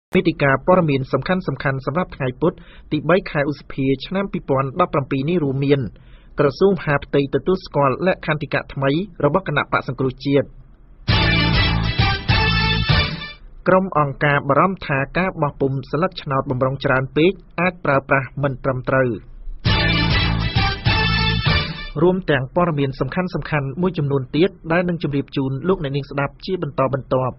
មេតិកាព័ត៌មានសំខាន់ៗសម្រាប់ថ្ងៃពុធទី3ខែឧសភាឆ្នាំ2017នេះរួមមានក្រសួងមហាផ្ទៃទទួលស្គាល់លក្ខន្តិកៈថ្មីរបស់គណៈបក្សសង្គ្រោះជាតិក្រុមអង្គការបារម្ភថាការបោះពុម្ពស្លឹកឆ្នោតបំរុងច្រើនពេកអាចប្រើប្រាស់មិនត្រឹមត្រូវរួមទាំងព័ត៌មានសំខាន់ៗមួយចំនួនទៀតដែលនឹងជម្រាបជូនលោកអ្នកនាងស្ដាប់ជាបន្តបន្ទាប់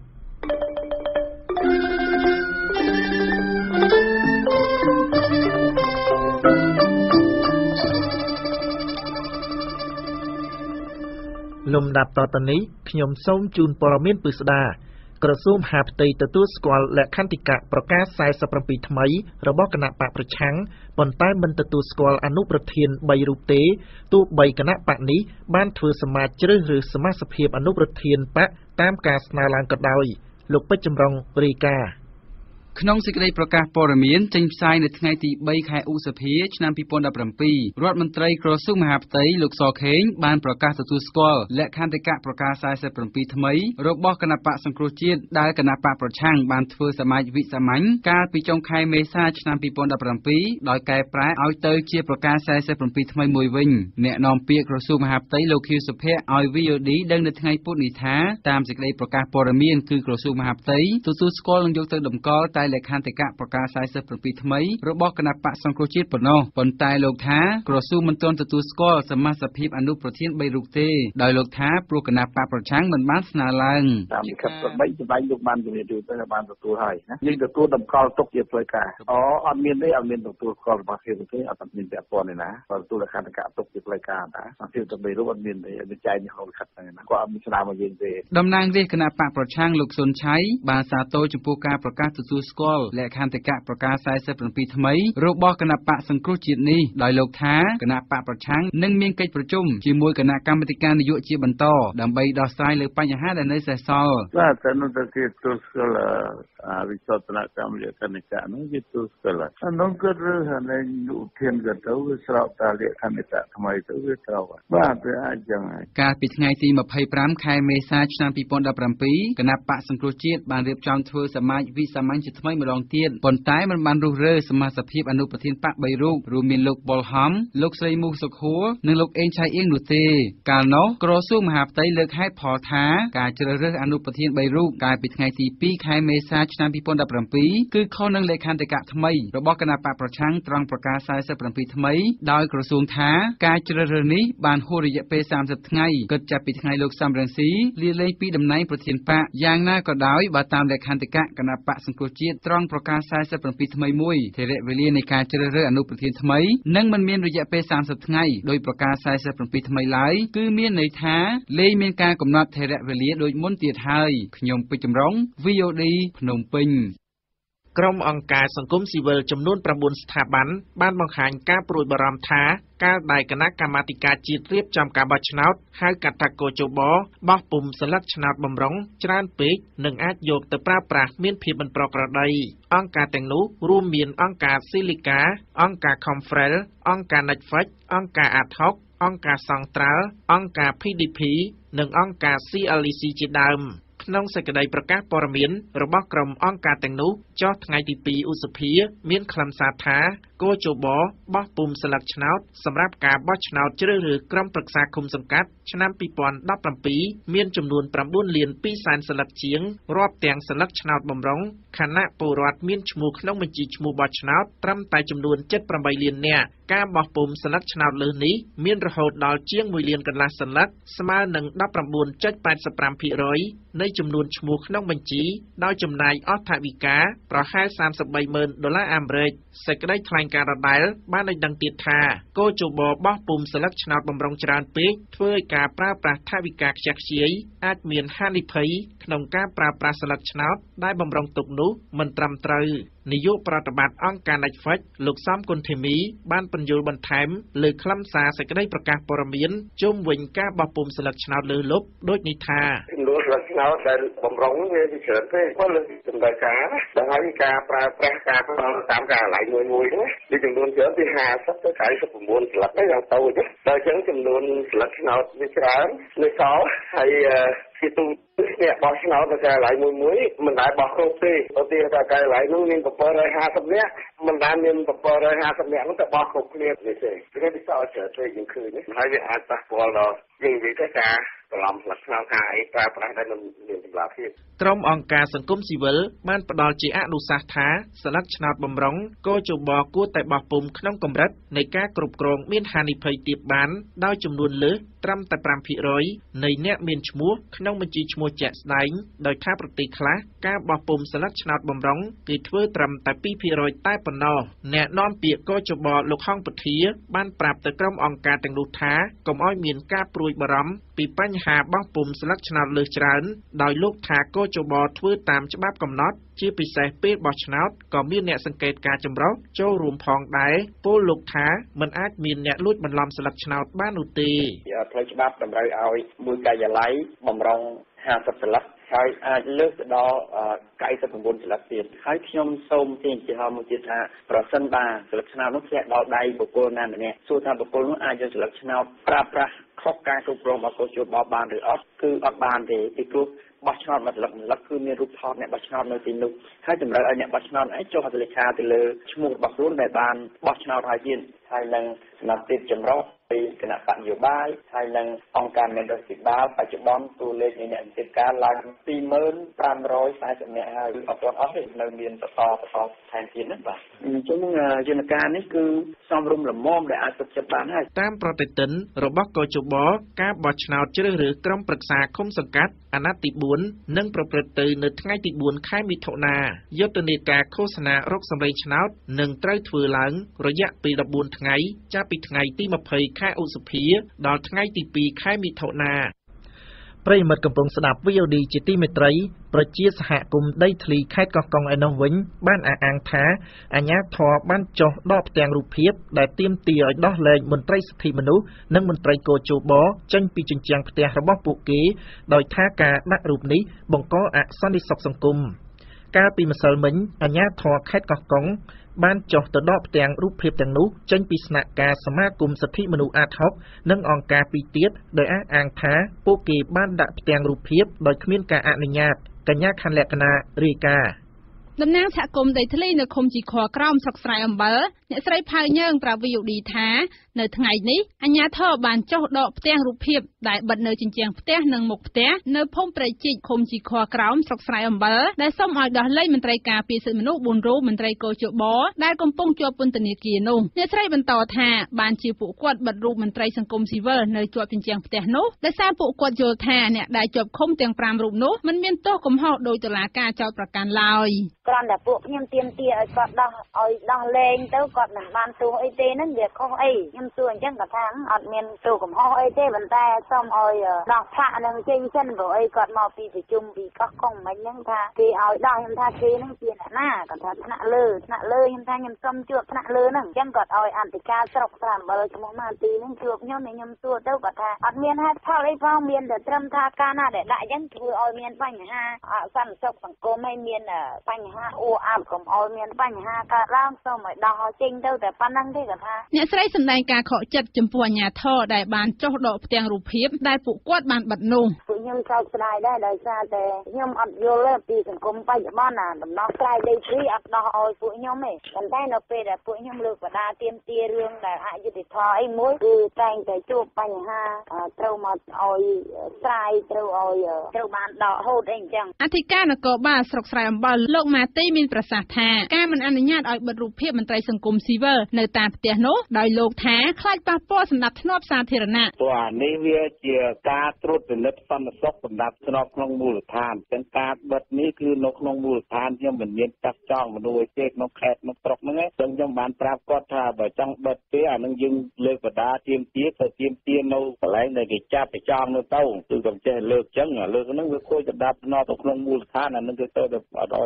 លំដាប់តទៅនេះខ្ញុំសូមជូនព័ត៌មានពិស្ដាក្រសួងមហាផ្ទៃទទួលស្គាល់លក្ខន្តិកៈប្រកាស47ថ្មីរបស់គណៈបកប្រឆាំងប៉ុន្តែមិនទទួលស្គាល់អនុប្រធាន3រូបទេទោះបីគណៈបកនេះបានធ្វើសមាជជ្រើសរើសសមាជិកភាពអនុប្រធានបកតាមការស្នើឡើងក៏ដោយលោកពេជ្រចម្រុងរាយការណ៍ក្នុងសេចក្តីប្រកាសព័ត៌មានចេញផ្សាយនៅថ្ងៃទី3ខែឧសភាឆ្នាំ2017រដ្ឋមន្ត្រីក្រសួងមហាផ្ទៃលោកសខេងបានប្រកាសទទួលស្គាល់លក្ខន្តិកៈប្រកាស47ថ្មីរបស់គណៈបកសង្គ្រោះជាតិដែលគណៈបកប្រឆាំងបានធ្វើសមាជវិសាមញ្ញកាលពីចុងខែមេសាឆ្នាំ2017ដោយកែប្រែឲ្យទៅជាប្រកាស47ថ្មីមួយវិញអ្នកនាំពាក្យក្រសួងមហាផ្ទៃលោកខៀវសុភ័ក្រឲ្យ VOD ដឹងនៅថ្ងៃពុធនេះថាតាមសេចក្តីប្រកាសព័ត៌មានគឺក្រសួងមហាផ្ទៃទទួលស្គាល់និងយកទៅតម្កល់តែលក្ខន្តិកៈប្រកាស47ថ្មីរបស់គណៈបកសង្គ្រោះជាតិប៉ុណ្ណោះប៉ុន្តែលោកថាក្រសួងមិនទាន់ទទួលស្គាល់សមាជិកភាពអនុប្រធាន3រូបទេដោយលោកថាព្រោះគណៈបកប្រឆាំងមិនបានស្នើឡើងតាមលិខិតប្របីសម្ដែងលោកបានជំរាបជូនទៅបានទទួលហើយណាយើងទទួលតម្កល់ទុកជាផ្លូវការអត់មានទេអត់មានទទួលស្គាល់របស់ភាពទេអត់មានពាក់ព័ន្ធទេណាគាត់ទទួលលក្ខន្តិកៈទុកជាផ្លូវការណាភាពតែ3រូបអត់មានទេវាចែកនៅក្នុងលិខិតហ្នឹងណាគាត់អត់មានស្នាមមកយើងទេតំណាងរាជគណៈបកប្រឆាំងលោកសុនឆៃបានសាទរចំពោះការប្រកាសទទួលស្គាល់លក្ខន្តិកៈប្រកាស47ថ្មីរបស់គណៈបកសង្គ្រោះជាតិនេះដោយលោកថាគណៈបកប្រឆាំងនឹងមានកិច្ចប្រជុំជាមួយគណៈកម្មាធិការនយោបាយជាបន្តដើម្បីដោះស្រាយលើបញ្ហាដែលនៅសេសសល់បាទតែនោះទៅគេទទួលស្គាល់វិសោធនកម្មលក្ខន្តិកៈនោះគេទទួលស្គាល់អានោះគឺរឿងនៃយុធានក៏ទៅវាស្រោបតាលក្ខន្តិកៈថ្មីទៅវាត្រូវបាទវាអាចចឹងហើយកាលពីថ្ងៃទី25ខែមេសាឆ្នាំ2017គណៈបកសង្គ្រោះជាតិបានរៀបចំធ្វើសមាជវិសាមញ្ញជាថ្មីម្ដងទៀតប៉ុន្តែមិនបានរុះរើសមាជិកភាពអនុប្រធានបក3រូបរួមមានលោកបុលហំលោកស្រីមូសុខួរនិងលោកអេងឆៃអៀងនោះទេកាលនោះក្រសួងមហាផ្ទៃលើកហេតុផលថាការជ្រើសរើសអនុប្រធាន3រូបកាលពីថ្ងៃទី2ខែមេសាឆ្នាំ2017គឺខុសនឹងលក្ខន្តិកៈថ្មីរបស់គណៈបកប្រឆាំងត្រង់ប្រកាស47ថ្មីដោយក្រសួងថាការជ្រើសរើសនេះបានហួសរយៈពេល30ថ្ងៃគិតចាប់ពីថ្ងៃលោកសំរងស៊ីលាលែងពីតំណែងប្រធានបកយ៉ាងណាក៏ដោយបើតាមលក្ខន្តិកៈគណៈបកសង្គ្រោះជាតិត្រង់ប្រកាស47ថ្មីមួយធរៈវេលានៃការជ្រើសរើសអនុប្រធានថ្មីនឹងមិនមានរយៈពេល30ថ្ងៃដោយប្រកាស47ថ្មីឡើយគឺមានន័យថាលែងមានការកំណត់ធរៈវេលាដូចមុនទៀតហើយខ្ញុំពេជ្រចម្រុង VOD ភ្នំពេញក្រុមអង្គការសង្គមស៊ីវិលចំនួន9ស្ថាប័នបានបង្ហាញការព្រួយបារម្ភថាកាលដែលគណៈកម្មាធិការជាតិរៀបចំការបោះឆ្នោតហៅកាត់ថាកោជបបោះពុម្ពស្លឹកឆ្នោតបំរុងច្រើនពេកនឹងអាចយកទៅប្រើប្រាស់មានភាពមិនប្រក្រតីអង្គការទាំងនោះរួមមានអង្គការ Silica អង្គការ Confrel អង្គការ Netflix អង្គការ Adhoc អង្គការសង្ត្រាល់អង្គការ PDP និងអង្គការ CLEC ជាដើមក្នុងសេចក្តីប្រកាសព័ត៌មានរបស់ក្រុមអង្គការទាំងនោះចុះថ្ងៃទី2ឧសភាមានខ្លឹមសារថាគោជបបោះពុម្ពស្លឹកឆ្នោតសម្រាប់ការបោះឆ្នោតជ្រើសរើសក្រុមប្រឹក្សាឃុំសង្កាត់ឆ្នាំ2017មានចំនួន9លាន2សែនស្លឹកជាងរាប់ទាំងស្លឹកឆ្នោតបំរុងខណៈពលរដ្ឋមានឈ្មោះក្នុងបញ្ជីឈ្មោះបោះឆ្នោតត្រឹមតែចំនួន78លាននាក់ការបោះពុម្ពស្លឹកឆ្នោតលើសនេះមានរហូតដល់ជាង1លានកន្លះស្លឹកស្មើនឹង 19.85% នៃចំនួនឈ្មោះក្នុងបញ្ជីដោយចំណាយអស់ថវិកាប្រហែល$330,000អាមេរិកសេចក្តីថ្លែងការណ៍ដដែលបានឲ្យដឹងទៀតថាគោជបបោះពុម្ពស្លឹកឆ្នោតបំរុងច្រើនពេកធ្វើឲ្យការប្រើប្រាស់ថវិកាខ្ជះខ្ជាយអាចមានហានិភ័យក្នុងការប្រើប្រាស់ស្លឹកឆ្នោតដែលបំរុងទុកនោះមិនត្រឹមត្រូវនាយកប្រតិបត្តិអង្គការ Netflix លោកសំគុណធីមីបានបញ្យល់បន្ថែមលើខ្លឹមសារសេចក្តីប្រកាសព័ត៌មានជុំវិញការបោះពុម្ពស្លឹកឆ្នោតលើលុបដូចនេះថាចំនួនស្លឹកឆ្នោតដែលបំរុងវាច្រើនពេកគាត់លើសម្ដែងការដែលហើយការប្រើប្រាស់ការតាមការឡៃមួយហ្នឹងវាចំនួនច្រើនពី50ទៅ49ស្លឹកហ្នឹងយ៉ាងទៅដល់អញ្ចឹងចំនួនស្លឹកឆ្នោតវាច្រើននៅសល់ហើយ thì tôi nè bỏ cái nào cái lại mũi mình lại bỏ không tì đầu tiên là cái lại nó nên tập rồi 50 nè mình đã nên tập rồi 50 nè nó tập bỏ không nè vậy thì cái bị sao trở về nhữngคืนนี่ให้เป็นอันตรายเรายิ่งดีก็จะตลอดหลักฐานหายตราประได้มันเรียนแบบที่ក្រុមអង្គការសង្គមស៊ីវិលបានផ្ដល់ជាអនុសាសន៍ថាស្លឹកឆ្នោតបម្រុងកោជបគួរតែបោះពុម្ពក្នុងកម្រិតនៃការគ្រប់គ្រងមានហានិភ័យទាបបានដោយចំនួនលើសត្រឹមតែ 5% នៃអ្នកមានឈ្មោះក្នុងបញ្ជីឈ្មោះជាក់ស្ដែងដោយថាប្រទេសខ្លះការបោះពុម្ពស្លឹកឆ្នោតបម្រុងគឺធ្វើត្រឹមតែ 2% តែប៉ុណ្ណោះអ្នកនាំពាក្យកោជបលោកហងពធាបានប្រាប់ទៅក្រុមអង្គការទាំងនោះថាកុំឲ្យមានការព្រួយបារម្ភពីបញ្ហាបោះពុម្ពស្លឹកឆ្នោតលើសច្រើនដោយលោកថាកោជបធ្វើតាមច្បាប់កំណត់ជាពិសេសពេលបោះឆ្នោតក៏មានអ្នកសង្កេតការចម្រុះចូលរួមផងដែរពលលោកថាមិនអាចមានអ្នកលួចបន្លំស្លឹកឆ្នោតបាននោះទេផ្លូវច្បាប់តម្រូវឲ្យមួយការិយាល័យបម្រុង50 ស្លឹកហើយអាចលើកទៅដល់99 ស្លឹកទៀតហើយខ្ញុំសូមទាញជាហោមួយទៀតថាប្រសិនបើស្លឹកឆ្នោតនោះធ្លាក់ដល់ដៃបុគ្គលណាម្នាក់សួរថាបុគ្គលនោះអាចយកស្លឹកឆ្នោតប្រើប្រាស់ខុសការគ្រប់គ្រងរបស់កោជបបានឬអត់គឺអត់បានទេពីព្រោះបោះឆ្នោតមួយស្លឹកគឺមានរូបថតអ្នកបោះឆ្នោតនៅទីនោះហើយតម្រូវឲ្យអ្នកបោះឆ្នោតឯងចុះហត្ថលេខាទៅលើឈ្មោះរបស់ខ្លួនដែលបានបោះឆ្នោតហើយទៀតហើយនឹងសម្រាប់ទៀតចម្រុះពីគណៈបកនយោបាយហើយនឹងអង្គការមានរដ្ឋាភិបាលបច្ចុប្បន្នតួលេខនៃអ្នកវិទ្យាការឡើង 2540 នាក់ហើយអត់ទាន់អស់ទេនៅមានបន្តថែមទៀតហ្នឹងបាទអញ្ចឹងយន្តការនេះគឺសំរុំលំមដែលអាចទុកចិត្តបានហើយតាមប្រតិទិនរបស់កោជបការបោះឆ្នោតជ្រើសរើសក្រុមប្រឹក្សាឃុំសង្កាត់អាណត្តិទី4នឹងប្រព្រឹត្តទៅនៅថ្ងៃទី4ខែមិថុនាយុទ្ធនាការឃោសនារកសម្លេងឆ្នោតនឹងត្រូវធ្វើឡើងរយៈពេល14ថ្ងៃចាប់ពីថ្ងៃទី20ខែឧសភាដល់ថ្ងៃទី2ខែមិថុនាប្រិយមិត្តកំពុងស្ដាប់ VOD ជាទីមេត្រីប្រជាសហគមន៍ដីធ្លីខេត្តកោះកុងឯនោះវិញបានអះអាងថាអាជ្ញាធរបានចុះដកផ្ទាំងរូបភាពដែលទាមទារឲ្យដោះលែងមន្ត្រីសិទ្ធិមនុស្សនិងមន្ត្រីកោជបចេញពីជញ្ជាំងផ្ទះរបស់ពួកគេដោយថាការដាក់រូបនេះបង្កអសន្តិសុខសង្គមកាលពីម្សិលមិញអាជ្ញាធរខេត្តកោះកុងបានចុះទៅដកផ្ទាំងរូបភាពទាំងនោះចេញពីស្នាក់ការសមាគមសិទ្ធិមនុស្សអាត60និងអង្គការពីរទៀតដោយអះអាងថាពួកគេបានដាក់ផ្ទាំងរូបភាពដោយគ្មានការអនុញ្ញាតកញ្ញាខាន់លក្ខណារាយការណ៍តំណាងសហគមន៍ដីធ្លីនៅឃុំជីខក្រោមស្រុកស្រែអំបិលអ្នកស្រីផៅញើងប្រាប់ VOD ថានៅថ្ងៃនេះអាជ្ញាធរបានចុះដកផ្ទាំងរូបភាពដែលបិទនៅជញ្ជាំងផ្ទះនិងមុខផ្ទះនៅភូមិព្រៃជីកឃុំជីខក្រោមស្រុកស្រែអំបិលដែលសូមឲ្យដោះលែងមន្ត្រីការពារសិទ្ធិមនុស្ស4រូបមន្ត្រីកោជបដែលកំពុងជាប់ពន្ធនាគារនោះអ្នកស្រីបន្តថាបានជាពួកគាត់បិទរូបមន្ត្រីសង្គមស៊ីវិលនៅជាប់ជញ្ជាំងផ្ទះនោះដោយសារពួកគាត់យល់ថាអ្នកដែលជាប់ឃុំទាំង5រូបនោះមិនមានទោសកំហុសដោយតុលាការចោទប្រកាន់ឡើយគ្រាន់តែពួកខ្ញុំទាមទារឲ្យគាត់ដោះលែងទៅគាត់មិនបានទោសអីទេហ្នឹងវាខុសអីខ្ញុំសួរអញ្ចឹងគាត់ថាអត់មានទោសកំហុសអីទេប៉ុន្តែសូមឲ្យដោះផាកនឹងចេញសិនព្រោះអីគាត់មកពីប្រជុំពីកោះកុងមិនហ្នឹងថាគេឲ្យដោះខ្ញុំថាគេហ្នឹងជាអ្នកណាគាត់ថាថ្នាក់លើខ្ញុំថាខ្ញុំសុំជួបថ្នាក់លើហ្នឹងអញ្ចឹងគាត់ឲ្យអន្តរការស្រុកស្រាំបើឈ្មោះម៉ាទីហ្នឹងជួបខ្ញុំខ្ញុំសួរទៅគាត់ថាអត់មានហេតុផលអីផងមានតែត្រឹមថាការណាដែលដាក់អញ្ចឹងធ្វើឲ្យមានបញ្ហាអសន្តិសុខសង្គមហើយមានបញ្ហាអ៊ូអាប់កុំឲ្យមានបញ្ហាកើតឡើងសូមឲ្យដោះចេញទៅតែប៉ុណ្្នឹងទេគាត់ថាអ្នកស្រីសម្ដែងការខកចិត្តចំពោះអាជ្ញាធរដែលបានចុះដកផ្ទាំងរូបភាពដែលពួកគាត់បានបិទនោះពួកខ្ញុំសោកស្ដាយដែរដោយសារតែខ្ញុំអត់យល់ពីសង្គមបច្ចុប្បន្នដំណោះស្រាយដីធ្លីអត់ដោះឲ្យពួកខ្ញុំទេប៉ុន្តែនៅពេលដែលពួកខ្ញុំលើកបដាទាមទាររឿងដែលអយុត្តិធម៌អីមួយគឺតែងតែជួបបញ្ហាត្រូវមកឲ្យស្រាយត្រូវបានដកហូតអីអញ្ចឹងអធិការនគរបាលស្រុកស្រែអំបិលលោកម៉ាទីមានប្រសាសន៍ថាការមិនអនុញ្ញាតឲ្យបិទរូបភាពមន្ត្រីសង្គមស៊ីវិលនៅតាមផ្ទះនោះដោយលោកថាខ្លាចប៉ះពាល់សណ្ដាប់ធ្នាប់សាធារណៈព្រោះអានេះវាជាការត្រួតពិនិត្យសន្តិសុខសម្រាប់ស្របក្នុងមូលដ្ឋានចឹងការបិទនេះគឺនៅក្នុងមូលដ្ឋានខ្ញុំមិនមានចាត់ចង់មនុស្សទេក្នុងខេត្តក្នុងស្រុកហ្នឹងឯងចឹងខ្ញុំបានប្រាប់គាត់ថាបើចង់បិទទេអានឹងយើងលើកបដាទាមទារទៅទាមទារនៅកន្លែងដែលគេចាប់ទៅចង់នៅទៅគឺកុំចេះលើកចឹងលើកហ្នឹងវាគួរจะដាប់ណោទៅក្នុងមូលដ្ឋានអានឹងគឺទៅអត់ឲ្យលើក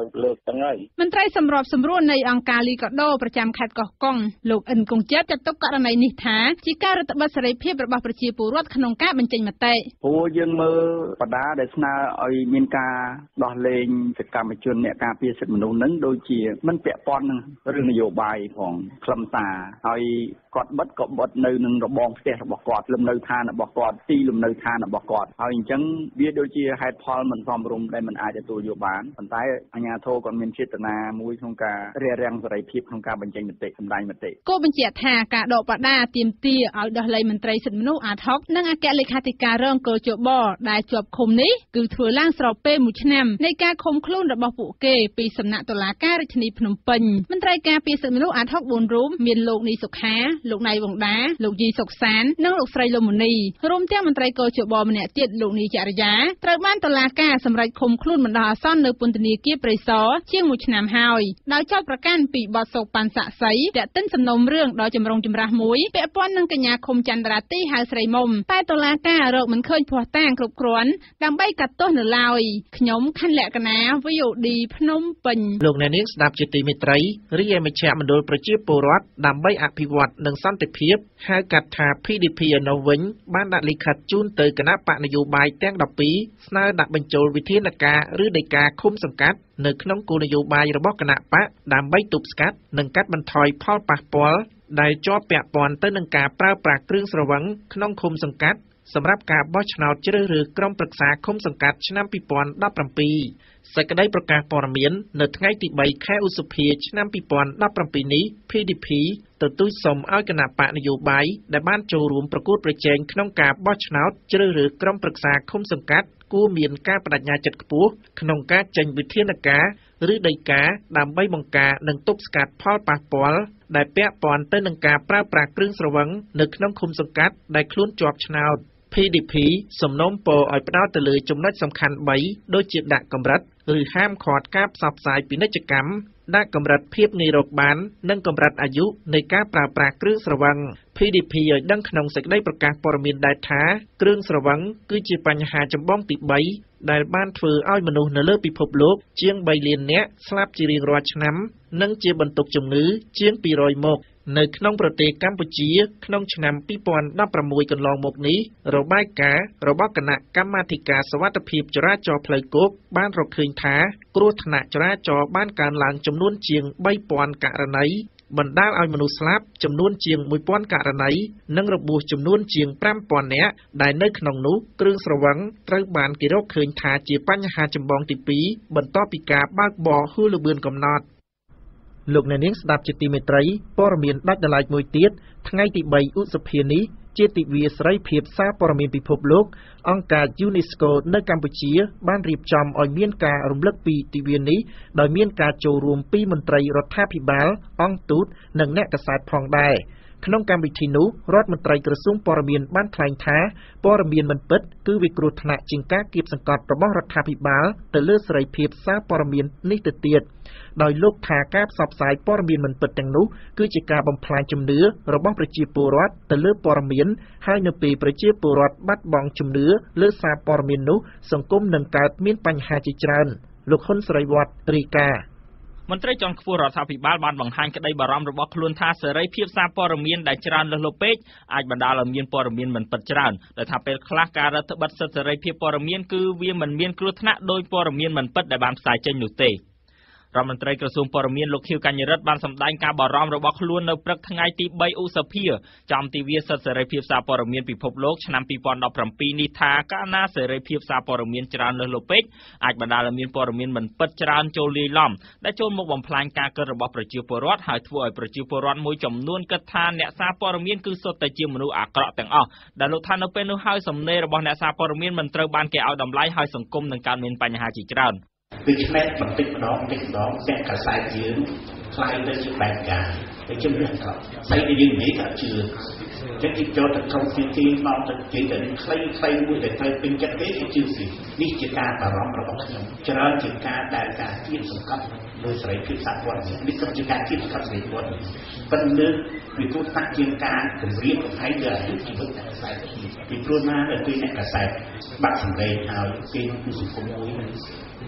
ទាំងហើយមន្ត្រីសម្របសម្រួលនៃអង្គការលីកាដូប្រចាំខេត្តកោះកុងលោកអិនកុងជេតចាត់ទុកករណីនេះថាជាការរដ្ឋបិទសេរីភាពរបស់ប្រជាពលរដ្ឋក្នុងការបញ្ចេញមតិព្រោះយើងមើលបដាដែលស្នើឲ្យមានការដោះលែងសកម្មជនអ្នកការពារសិទ្ធិមនុស្សនឹងដូចជាមិនពាក់ព័ន្ធនឹងរឿងនយោបាយផងខ្លឹមសារហើយគាត់បិទក៏បិទនៅនឹងរបងផ្ទះរបស់គាត់លំនៅឋានរបស់គាត់ទីលំនៅឋានរបស់គាត់ហើយអញ្ចឹងវាដូចជាហេតុផលមិនសមរម្យដែលមិនអាចទទួលយកបានប៉ុន្តែអាជ្ញាធរក៏មានចេតនាមួយក្នុងការរារាំងសេរីភាពក្នុងការបញ្ចេញមតិសម្ដែងមតិគូបញ្ជាក់ថាការដកបដាទាមទារឲ្យដោះលែងមន្ត្រីសិទ្ធិមនុស្សអាត60និងអគ្គលេខាធិការរងកោជបដែលជាប់ឃុំនេះគឺធ្វើឡើងស្របពេល1ឆ្នាំនៃការឃុំខ្លួនរបស់ពួកគេពីសំណាក់តុលាការរាជធានីភ្នំពេញមន្ត្រីការពារសិទ្ធិមនុស្សអាត60 4រូបមានលោកនីសុខាលោកណៃវងដាលោកយីសុកសាននិងលោកស្រីលំមុនីរួមទាំងមន្ត្រីកោជបម្នាក់ទៀតលោកនីចរិយាត្រូវបានតុលាការសម្រេចឃុំខ្លួនបណ្ដោះអាសន្ននៅពន្ធនាគារព្រៃសរជាង1ឆ្នាំហើយដោយចោទប្រកាន់ពីបទសោកប៉ាន់សាក់សីតាក់ទិនសំណុំរឿងដ៏ចម្រូងចម្រាសមួយពាក់ព័ន្ធនឹងកញ្ញាឃុំចន្ទរាទីហៅស្រីមុំតែតុលាការរកមិនឃើញភស្តុតាងគ្រប់គ្រាន់ដើម្បីកាត់ទោសនៅឡើយខ្ញុំខណ្ឌលក្ខណា VOD ភ្នំពេញលោកអ្នកនាងស្ដាប់ជាទីមេត្រីរីឯមជ្ឈមណ្ឌលប្រជាពលរដ្ឋដើម្បីអភិវឌ្ឍនិងសន្តិភាពហៅកាត់ថា PDP នៅវិញបានដាក់លិខិតជូនទៅគណៈបកនយោបាយទាំង12ស្នើដាក់បញ្ចូលវិធានការឬដីកាឃុំសង្កាត់នៅក្នុងគោលនយោបាយរបស់គណៈបកដើម្បីទប់ស្កាត់និងកាត់បន្ថយផលប៉ះពាល់ដែលជាប់ពាក់ព័ន្ធទៅនឹងការប្រើប្រាស់គ្រឿងស្រវឹងក្នុងឃុំសង្កាត់សម្រាប់ការបោះឆ្នោតជ្រើសរើសក្រុមប្រឹក្សាឃុំសង្កាត់ឆ្នាំ2017សេចក្តីប្រកាសព័ត៌មាននៅថ្ងៃទី3ខែឧសភាឆ្នាំ2017នេះ PDP ទទូចសុំឲ្យគណៈបកនយោបាយដែលបានចូលរួមប្រកួតប្រជែងក្នុងការបោះឆ្នោតជ្រើសរើសក្រុមប្រឹក្សាឃុំសង្កាត់គួរមានការបដិញ្ញាចិត្តខ្ពស់ក្នុងការចេញវិធានការឬដីកាដើម្បីបង្ការនិងទប់ស្កាត់ផលប៉ះពាល់ដែលពាក់ព័ន្ធទៅនឹងការប្រើប្រាស់គ្រឿងស្រវឹងនៅក្នុងឃុំសង្កាត់ដែលខ្លួនជាប់ឆ្នោត PDP សំណូមពរឲ្យផ្ដោតទៅលើចំណុចសំខាន់3ដូចជាដាក់កម្រិតឬហាមឃាត់ការផ្សព្វផ្សាយពាណិជ្ជកម្មដាក់កម្រិតភាពងាយរកបាននិងកម្រិតអាយុនៃការប្រើប្រាស់គ្រឿងស្រវឹង PDP ឲ្យដឹងក្នុងសេចក្តីប្រកាសព័ត៌មានដែរថាគ្រឿងស្រវឹងគឺជាបញ្ហាចម្បងទី3ដែលបានធ្វើឲ្យមនុស្សនៅលើពិភពលោកជាង3លាននាក់ស្លាប់ជារៀងរាល់ឆ្នាំនិងជាបន្ទុកជំងឺជាង200មុខនៅក្នុងប្រទេសកម្ពុជាក្នុងឆ្នាំ2016កន្លងមកនេះរបាយការណ៍របស់គណៈកម្មាធិការសុវត្ថិភាពចរាចរណ៍ផ្លូវគោកបានរកឃើញថាគ្រោះថ្នាក់ចរាចរណ៍បានកើនឡើងចំនួនជាង 3000 ករណីបណ្ដាលឲ្យមនុស្សស្លាប់ចំនួនជាង 1000 ករណីនិងរបួសចំនួនជាង 5000 នាក់ដែលនៅក្នុងនោះគ្រឿងស្រវឹងត្រូវបានគេរកឃើញថាជាបញ្ហាចម្បងទី2បន្ទាប់ពីការបើកបរហួសល្បឿនកំណត់លោកអ្នកនាងស្ដាប់ជាទីមេត្រីព័ត៌មានដាច់ដライមួយទៀតថ្ងៃទី3ឧសភានេះជាទិវាសេរីភាពសារព័ត៌មានពិភពលោកអង្គការ UNESCO នៅកម្ពុជាបានរៀបចំឲ្យមានការរំលឹកពីទិវានេះដោយមានការចូលរួមពីមន្ត្រីរដ្ឋាភិបាលអង្គទូតនិងអ្នកកាសែតផងដែរក្នុងកម្មវិធីនោះរដ្ឋមន្ត្រីក្រសួងព័ត៌មានបានថ្លែងថាព័ត៌មានមិនពិតគឺវាគ្រោះថ្នាក់ជាងការគៀបសង្កត់របស់រដ្ឋាភិបាលទៅលើសេរីភាពសារព័ត៌មាននេះទៅទៀតដោយលោកថាការផ្សព្វផ្សាយព័ត៌មានមិនពិតទាំងនោះគឺជាការបំផ្លាញជំនឿរបស់ប្រជាពលរដ្ឋទៅលើព័ត៌មានហើយនៅពេលប្រជាពលរដ្ឋបាត់បង់ជំនឿលើសារព័ត៌មាននោះសង្គមនឹងកើតមានបញ្ហាជាច្រើនលោកហ៊ុនស្រីវត្តរាយការណ៍មន្ត្រីជាន់ខ្ពស់រដ្ឋាភិបាលបានបង្ហាញក្តីបារម្ភរបស់ខ្លួនថាសេរីភាពសារព័ត៌មានដែលច្រើនលើសលប់ពេកអាចបណ្ដាលឲ្យមានព័ត៌មានមិនពិតច្រើនដែលថាពេលខ្លះការរដ្ឋបិទសិទ្ធិសេរីភាពព័ត៌មានគឺវាមិនមានគ្រោះថ្នាក់ដោយព័ត៌មានមិនពិតដែលបានផ្សាយចេញនោះទេរដ្ឋមន្ត្រីក្រសួងព័ត៌មានលោកខៀវកញ្ញរិទ្ធបានសម្ដែងការបារម្ភរបស់ខ្លួននៅព្រឹកថ្ងៃទី3ឧសភាចំទិវាសិទ្ធិសេរីភាពសារព័ត៌មានពិភពលោកឆ្នាំ2017នេះថាកាលណាសេរីភាពសារព័ត៌មានច្រើនលើសលប់ពេកអាចបណ្ដាលឲ្យមានព័ត៌មានមិនពិតច្រើនចូលលាយឡំដែលចូលមកបំផ្លាញការគិតរបស់ប្រជាពលរដ្ឋហើយធ្វើឲ្យប្រជាពលរដ្ឋមួយចំនួនគិតថាអ្នកសារព័ត៌មានគឺសុទ្ធតែជាមនុស្សអាក្រក់ទាំងអស់ដែលលោកថានៅពេលនោះហើយសំណេររបស់អ្នកសារព័ត៌មានមិនត្រូវបានគេឲ្យតម្លៃហើយសង្គមនឹងកើតមានបញ្ហាជាច្រើនដូច្នេះបន្តិចម្ដងអ្នកកសែតយើងខ្លាយទៅជាបែបយ៉ាងតែជំនឿអត់ស្អីដែលយើងនិយាយថាជឿចឹងគេចូលទៅក្នុងទីមកទៅនិយាយតែខ្លីមួយដែលត្រូវពេញចិត្តគេជឿស៊ីនេះជាការបារម្ភរបស់ខ្ញុំច្រើនជាការដែលការគៀបសង្កត់លើសេរីភាពសារព័ត៌មាននេះគឺជាការគៀបសង្កត់សេរីភាពព័ត៌មានប៉ុន្តែវាគួរថាជាការគម្រាមកំហែងលើអាយុជីវិតអ្នកកសែតពីព្រោះណាដែលពេលអ្នកកសែតបាត់សម្លេងហើយគេគឺសង្គមមួយ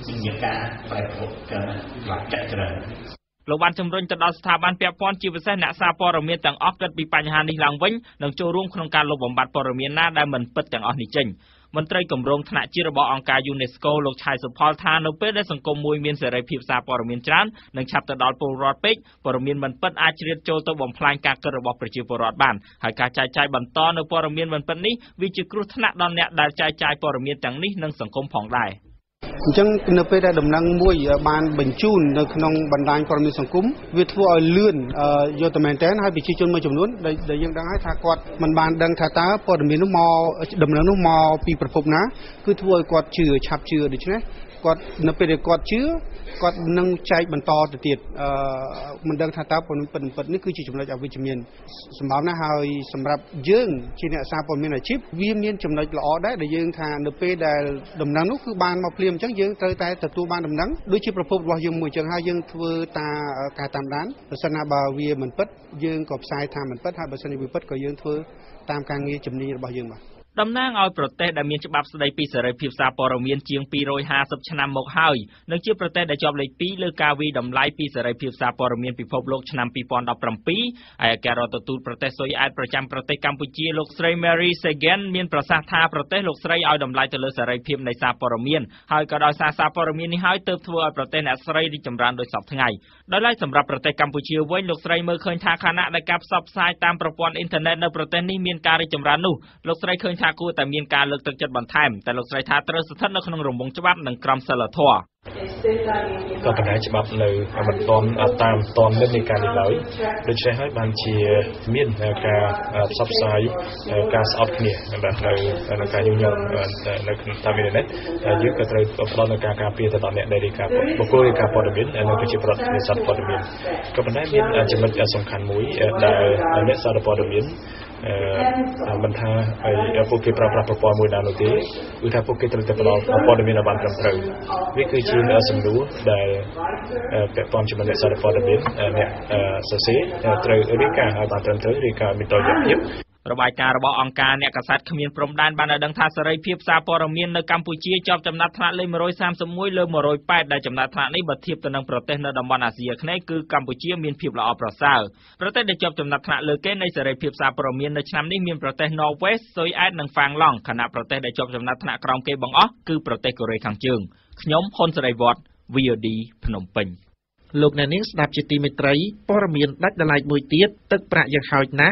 ជាការប្រែប្រួលកាន់តែចាក់ច្រើនលោកបានជំរុញទៅដល់ស្ថាប័នពាក់ព័ន្ធជាពិសេសអ្នកសារព័ត៌មានទាំងអស់គិតពីបញ្ហានេះឡើងវិញនិងចូលរួមក្នុងការលុបបំបាត់ព័ត៌មានណាដែលមិនពិតទាំងអស់នេះចេញមន្ត្រីគម្រោងថ្នាក់ជាតិរបស់អង្គការ UNESCO លោកឆៃសុផលថានៅពេលដែលសង្គមមួយមានសេរីភាពសារព័ត៌មានច្រើននិងឆាប់ទៅដល់ពលរដ្ឋពេកព័ត៌មានមិនពិតអាចជ្រៀតចូលទៅបំផ្លាញការគិតរបស់ប្រជាពលរដ្ឋបានហើយការចែកចាយបន្តនៅព័ត៌មានមិនពិតនេះវាជាគ្រោះថ្នាក់ដល់អ្នកដែលចែកចាយព័ត៌មានទាំងនេះនិងសង្គមផងដែរអញ្ចឹងនៅពេលដែលដំណឹងមួយបានបញ្ជូននៅក្នុងបណ្ដាញព័ត៌មានសង្គមវាធ្វើឲ្យលឿនយកទៅមែនតើហើយប្រជាជនមួយចំនួនដែលយើងដឹងហើយថាគាត់មិនបានដឹងថាតើព័ត៌មាននោះមកដំណឹងនោះមកពីប្រភពណាគឺធ្វើឲ្យគាត់ជឿឆាប់ជឿដូច្នេះគាត់នៅពេលដែលគាត់ជឿគាត់នឹងចែកបន្តទៅទៀតមិនដឹងថាតើព័ត៌មានពិតនេះគឺជាចំណុចអវិជ្ជមានសម្រាប់ណាហើយសម្រាប់យើងជាអ្នកសារព័ត៌មានអាជីពវាមានចំណុចល្អដែរដែលយើងថានៅពេលដែលដំណឹងនោះគឺបានមកភ្លាមអញ្ចឹងយើងត្រូវតែទទួលបានដំណឹងដូចជាប្រភពរបស់យើងមួយអញ្ចឹងហើយយើងធ្វើការតាមដានបើសិនណាបើវាមិនពិតយើងក៏ផ្សាយថាមិនពិតហើយបើសិនជាវាពិតក៏យើងធ្វើតាមការងារជំនាញរបស់យើងបាទតំណាងឲ្យប្រទេសដែលមានច្បាប់ស្តីពីសេរីភាពសារព័ត៌មានជាង250ឆ្នាំមកហើយនិងជាប្រទេសដែលជាប់លេខ2លើការវិយតម្លៃពីសេរីភាពសារព័ត៌មានពិភពលោកឆ្នាំ 2017 ហើយអគ្គរដ្ឋទូតប្រទេសស៊ុយអែតប្រចាំប្រទេសកម្ពុជាលោកស្រី Mary Sagen មានប្រសាសន៍ថាប្រទេសលោកស្រីឲ្យតម្លៃទៅលើសេរីភាពនៃសារព័ត៌មានហើយក៏ដោយសារសារព័ត៌មាននេះហើយទើបធ្វើឲ្យប្រទេសអ្នកស្រីរីកចម្រើនដោយសពថ្ងៃដោយឡែកសម្រាប់ប្រទេសកម្ពុជាវិញលោកស្រីមើលឃើញថាខណៈដែលការផ្សព្វផ្សាយតាមប្រព័ន្ធអ៊ីនធឺណិតនៅប្រទេសនេះមានការរីកចម្រើននោះលោកស្រីឃើញថាគួរតែមានការលើកទឹកចិត្តបន្ថែមតែលោកស្រីថាត្រូវស្ថិតនៅក្នុងរង្វង់ច្បាប់និងក្រមសីលធម៌ក៏ប៉ុន្តែច្បាប់នៅមិនតាមនិន្នាការនេះឡើយដូច្នេះហើយបានជាមានការផ្សព្វផ្សាយការស្អប់គ្នាបាទនៅការញុះញង់នៅក្នុងតាមអ៊ីនធឺណិតយើងក៏ត្រូវផ្ដល់នូវការការពារទៅដល់អ្នកដែលរាយការណ៍បុគ្គលរាយការណ៍ព័ត៌មាននិងប្រជាពលរដ្ឋនៃសារព័ត៌មានក៏ប៉ុន្តែមានចំណុចសំខាន់មួយដែលអ្នកសារព័ត៌មានមិនថាពួកគេប្រើប្រាស់ប្រព័ន្ធមួយណានោះទេគឺថាពួកគេត្រូវតែផ្ដល់ព័ត៌មានឲ្យបានត្រឹមត្រូវវាគឺជាសំណួរដែលពាក់ព័ន្ធជាមួយអ្នកសារព័ត៌មានអ្នកសរសេរត្រូវរាយការណ៍ឲ្យបានត្រឹមត្រូវរាយការណ៍មានតុល្យភាព របាយការណ៍របស់អង្គការអ្នកកាសែតគ្មានព្រំដែនបានឲ្យដឹងថាសេរីភាពសារព័ត៌មាននៅកម្ពុជាជាប់ចំណាត់ថ្នាក់លេខ 131 លើ 108 ដែលចំណាត់ថ្នាក់នេះបើធៀបទៅនឹងប្រទេសនៅតំបន់អាស៊ីអាគ្នេយ៍គឺកម្ពុជាមានភាពល្អប្រសើរប្រទេសដែលជាប់ចំណាត់ថ្នាក់លើគេនៃសេរីភាពសារព័ត៌មាននៅឆ្នាំនេះមានប្រទេសន័រវេស ស៊ុយអែតនិងហ្វាំងឡង់ខណៈប្រទេសដែលជាប់ចំណាត់ថ្នាក់ក្រោមគេបង្អស់គឺប្រទេសកូរ៉េខាងជើងខ្ញុំហ៊ុនសេរីវត្ត VOD ភ្នំពេញលោកអ្នកនាងស្ដាប់ជាទីមេត្រីព័ត៌មានដាច់ដライមួយទៀតទឹកប្រាក់យ៉ាងហោចណាស់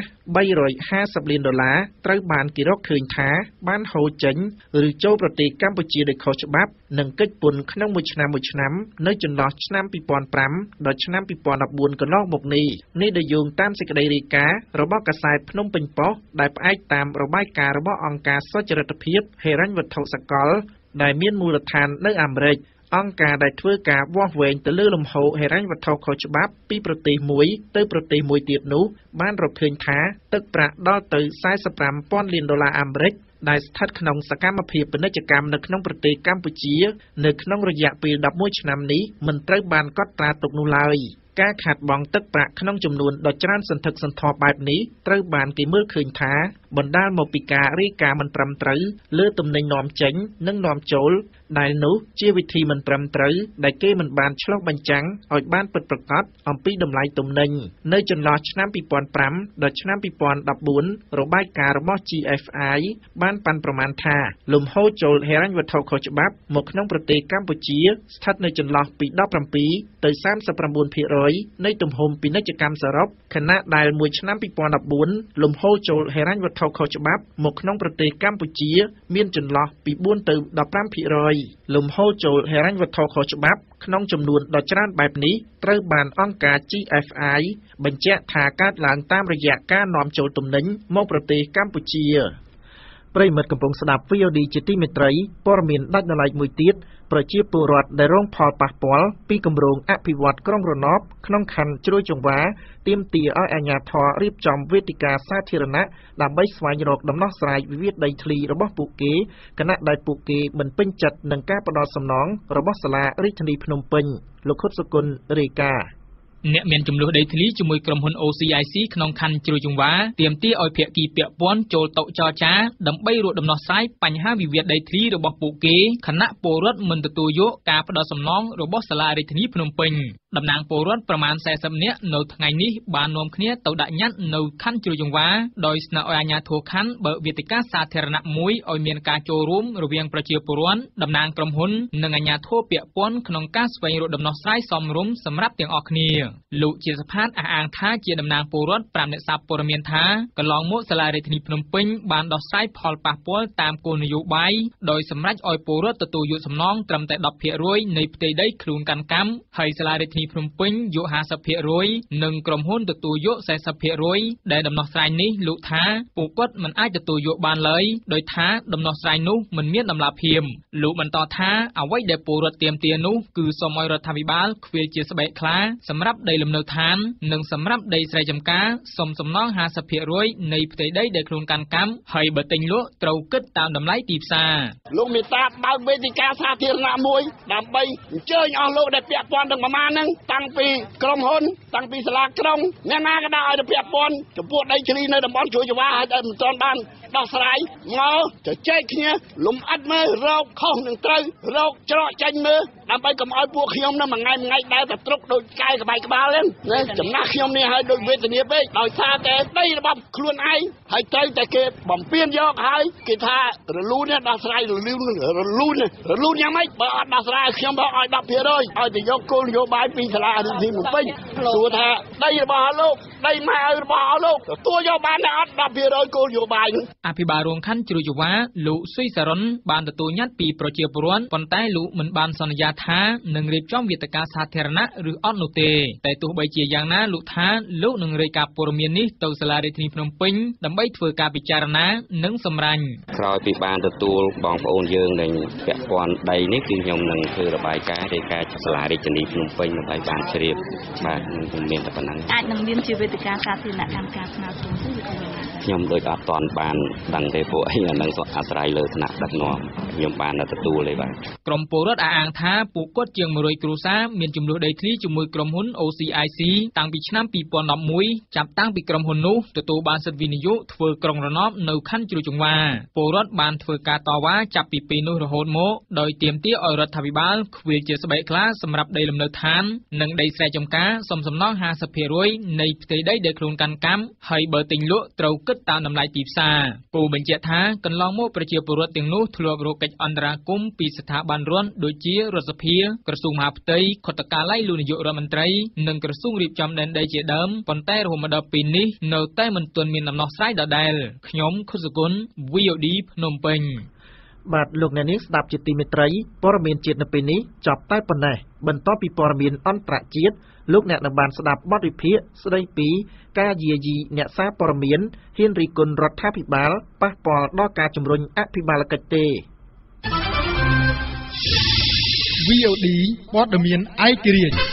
$350 លានត្រូវបានគេរកឃើញថាបានហូរចេញឬចូលប្រទេសកម្ពុជាដោយខុសច្បាប់និងកិច្ចពន្ធក្នុងមួយឆ្នាំនៅចន្លោះឆ្នាំ 2005 ដល់ឆ្នាំ 2014 កន្លងមកនេះដែលយោងតាមសេចក្តីរាយការណ៍របស់កាសែតភ្នំពេញប៉ុស្តិ៍ដែលផ្អែកតាមរបាយការណ៍របស់អង្គការសុចរិតភាពហិរញ្ញវត្ថុសកលដែលមានមូលដ្ឋាននៅអាមេរិក អង្គការដែលធ្វើការវាស់វែងទៅលើលំហូរហិរញ្ញវត្ថុខុសច្បាប់ពីប្រទេសមួយទៅប្រទេសមួយទៀតនោះបានរកឃើញថាទឹកប្រាក់ដល់ទៅ$45,000 លានអាមេរិកដែលស្ថិតក្នុងសកម្មភាពពាណិជ្ជកម្មនៅក្នុងប្រទេសកម្ពុជានៅក្នុងរយៈពេល11ឆ្នាំនេះមិនត្រូវបានកត់ត្រាទុកនោះឡើយ ការខាតបង់ទឹកប្រាក់ក្នុងចំនួនដ៏ច្រើនសន្ធឹកសន្ធាប់បែបនេះត្រូវបានគេមើលឃើញថាបណ្ដាលមកពីការរាយការណ៍មិនត្រឹមត្រូវលើទំនិញនាំចេញនិងនាំចូលដែលនោះជាវិធីមិនត្រឹមត្រូវដែលគេមិនបានឆ្លុះបញ្ចាំងឲ្យបានពិតប្រាកដអំពីតម្លៃទំនិញនៅចន្លោះឆ្នាំ 2005 ដល់ឆ្នាំ 2014 របាយការណ៍របស់ GFI បានប៉ាន់ប្រមាណថាលំហូរចូលហិរញ្ញវត្ថុខុសច្បាប់មកក្នុងប្រទេសកម្ពុជាស្ថិតនៅចន្លោះពី 17 ទៅ 39% នៃទំហំពាណិជ្ជកម្មសរុបខណៈដែលមួយឆ្នាំ 2014 លំហូរចូលហិរញ្ញវត្ថុខុសច្បាប់មកក្នុងប្រទេសកម្ពុជាមានចន្លោះពី 4 ទៅ 15% លំហូរចូលហិរញ្ញវត្ថុខុសច្បាប់ក្នុងចំនួនដ៏ច្រើនបែបនេះត្រូវបានអង្គការ GFI បញ្ជាក់ថាកើតឡើងតាមរយៈការនាំចូលទំនិញមកប្រទេសកម្ពុជា ប្រិយមិត្តកំពុងស្ដាប់ VOD ជាទីមេត្រីព័ត៌មានដាច់ដライមួយទៀតប្រជាពលរដ្ឋដែលរងផលប៉ះពាល់ពីគម្រោងអភិវឌ្ឍក្រុងរណបក្នុងខណ្ឌជ្រោយចង្វាទាមទារឲ្យអាជ្ញាធររៀបចំវេទិកាសាធារណៈដើម្បីស្វែងរកដំណោះស្រាយវិវាទដីធ្លីរបស់ពួកគេគណៈដែលពួកគេមិនពេញចិត្តនឹងការផ្ដោតសំណងរបស់សាលារាជធានីភ្នំពេញលោកខុតសុគន្ធរាយការណ៍អ្នកមានចំនួនដីធ្លីជាមួយក្រុមហ៊ុន OCIC ក្នុងខណ្ឌជ្រោយចង្វាទាមទារឲ្យភាគីពាក់ព័ន្ធចូលតុចរចាដើម្បីរកដំណោះស្រាយបញ្ហាវិវាទដីធ្លីរបស់ពួកគេខណៈពលរដ្ឋមិនទទួលយកការផ្ដល់សំណងរបស់សាលារាជធានីភ្នំពេញតំណាងពលរដ្ឋប្រមាណ40នាក់នៅថ្ងៃនេះបាននាំគ្នាទៅដាក់ញត្តិនៅខណ្ឌជ្រោយចង្វាដោយស្នើឲ្យអាជ្ញាធរខណ្ឌបើកវេទិកាសាធារណៈមួយឲ្យមានការចូលរួមរវាងប្រជាពលរដ្ឋតំណាងក្រុមហ៊ុននិងអាជ្ញាធរពាក់ព័ន្ធក្នុងការស្វែងរកដំណោះស្រាយសមរម្យសម្រាប់ទាំងអស់គ្នាលោកជាសភាតអះអាងថាជាតំណាងពលរដ្ឋ5អ្នកសារព័ត៌មានថាកន្លងមកសាលារាជធានីភ្នំពេញបានដោះស្រាយផលប៉ះពាល់តាមគោលនយោបាយដោយសម្រេចឲ្យពលរដ្ឋទទួលយកសំណងត្រឹមតែ 10% នៃផ្ទៃដីខ្លួនកាន់កម្មហើយសាលារាជធានីភ្នំពេញយក 50% និងក្រុមហ៊ុនទទួលយក 40% ដែលដំណោះស្រាយនេះលោកថាពួកគាត់មិនអាចទទួលយកបានឡើយដោយថាដំណោះស្រាយនោះមិនមានតម្លាភាពលោកបន្តថាអ្វីដែលពលរដ្ឋទាមទារនោះគឺសូមឲ្យរដ្ឋាភិបាលខ្វៀលជាស្បែកខ្លាសម្រាប់ដីលំនៅឋាននិងសម្រាប់ដីស្រែចម្ការសុំសំណង 50% នៃផ្ទៃដីដែលខ្លួនកាន់កម្មហើយបើទិញលក់ត្រូវគិតតាមតម្លៃទីផ្សារលោកមេតាបើកវេទិកាសាធារណៈមួយដើម្បីអញ្ជើញអស់លោកដែលពាក់ព័ន្ធទាំងប្រមាណហ្នឹងតាំងពីក្រុមហ៊ុនតាំងពីសាលាក្រុងអ្នកណាក៏ដោយឲ្យពាក់ព័ន្ធចំពោះដីធ្លីនៅតំបន់ជ្រោយចង្វាហើយដែលមិនទាន់បានដោះស្រាយមកទៅចែកគ្នាលំអិតមើលរោគខុសនឹងត្រូវរោគច្រកចេញមើលដើម្បីកុំឲ្យពួកខ្ញុំនៅមួយថ្ងៃដែលតែត្រុកដូចកាយក្បែកក្បាលហ្នឹងណាចំណាស់ខ្ញុំនេះឲ្យដូចវេទនាពេកដោយសារតែដីរបស់ខ្លួនឯងហើយត្រូវតែគេបំពេញយកហើយគេថារលូននេះដោះស្រាយរលូនយ៉ាងម៉េចបើអត់ដោះស្រាយខ្ញុំបោកឲ្យ 10% ឲ្យទៅយកគោលនយោបាយពីសាលារាជធានីភ្នំពេញសួរថាដីរបស់លោកដីម៉ែឪរបស់លោកទទួលយកបានតែអត់ 10% គោលនយោបាយនោះអភិបាលរងខណ្ឌជ្រោយចង្វាលោកស៊ុយសារ៉ុនបានទទួលញត្តិពីប្រជាពលរដ្ឋប៉ុន្តែលោកមិនបានសន្យាថានឹងរៀបចំវេទិកាសាធារណៈឬអត់នោះទេតែទោះបីជាយ៉ាងណាលោកថាលោកនឹងរាយការណ៍ព័ត៌មាននេះទៅសាលារាជធានីភ្នំពេញដើម្បីធ្វើការពិចារណានិងសម្រេចក្រោយពីបានទទួលបងប្អូនយើងដែលពាក់ព័ន្ធដីនេះគឺខ្ញុំនឹងធ្វើរបាយការណ៍រាយការណ៍សាលារាជធានីភ្នំពេញដើម្បីបានជ្រាបបាទនឹងមានតែប៉ុណ្ណឹងអាចនឹងមានជាវេទិកាសាធារណៈកម្មការស្នើសុំទេខ្ញុំដូចអត់ទាន់បានដឹងទេពួកអីអានឹងអាស្រ័យលើថ្នាក់ដឹកនាំខ្ញុំបានទទួលទេបាទក្រុមពលរដ្ឋអះអាងថាពួកគាត់ជាង100គ្រួសារមានចំនួនដីធ្លីជាមួយក្រុមហ៊ុន OCIC តាំងពីឆ្នាំ2011ចាប់តាំងពីក្រុមហ៊ុននោះទទួលបានសិទ្ធិវិនិយោគធ្វើក្រុងរណបនៅខណ្ឌជ្រោយចង្វាពលរដ្ឋបានធ្វើការតវ៉ាចាប់ពីពេលនោះរហូតមកដោយទាមទារឲ្យរដ្ឋាភិបាលខ្វៀលជាស្បែកខ្លាសម្រាប់ដីលំនៅឋាននិងដីស្រែចម្ការសុំសំណង 50% នៃផ្ទៃដីដែលខ្លួនកាន់កម្មហើយបើទិញលក់ត្រូវគិតតាមតម្លៃទីផ្សារគូបញ្ជាក់ថាកន្លងមកប្រជាពលរដ្ឋទាំងនោះធ្លាប់រកកិច្ចអន្តរាគមន៍ពីស្ថាប័នរដ្ឋដូចជារដ្ឋសភាក្រសួងមហាផ្ទៃខុទ្ទកាល័យលោកនាយករដ្ឋមន្ត្រីនិងក្រសួងរៀបចំដែនដីជាដើមប៉ុន្តែរហូតមកដល់ពេលនេះនៅតែមិនទាន់មានដំណោះស្រាយដដែលខ្ញុំខុសគុណ VOD ភ្នំពេញបាទលោកអ្នកនាងស្ដាប់ជាទីមេត្រីព័ត៌មានជាតិនៅពេលនេះចប់តែប៉ុណ្ណេះបន្តពីព័ត៌មានអន្តរជាតិលោកអ្នកនឹងបានស្ដាប់បទវិភាគស្ដីពីការយាយីអ្នកសារព័ត៌មានហ៊ានរិះគន់រដ្ឋាភិបាលប៉ះពាល់ដល់ការជំរុញអភិបាលកិច្ចទេ VOD ព័ត៌មានឯករាជ្យ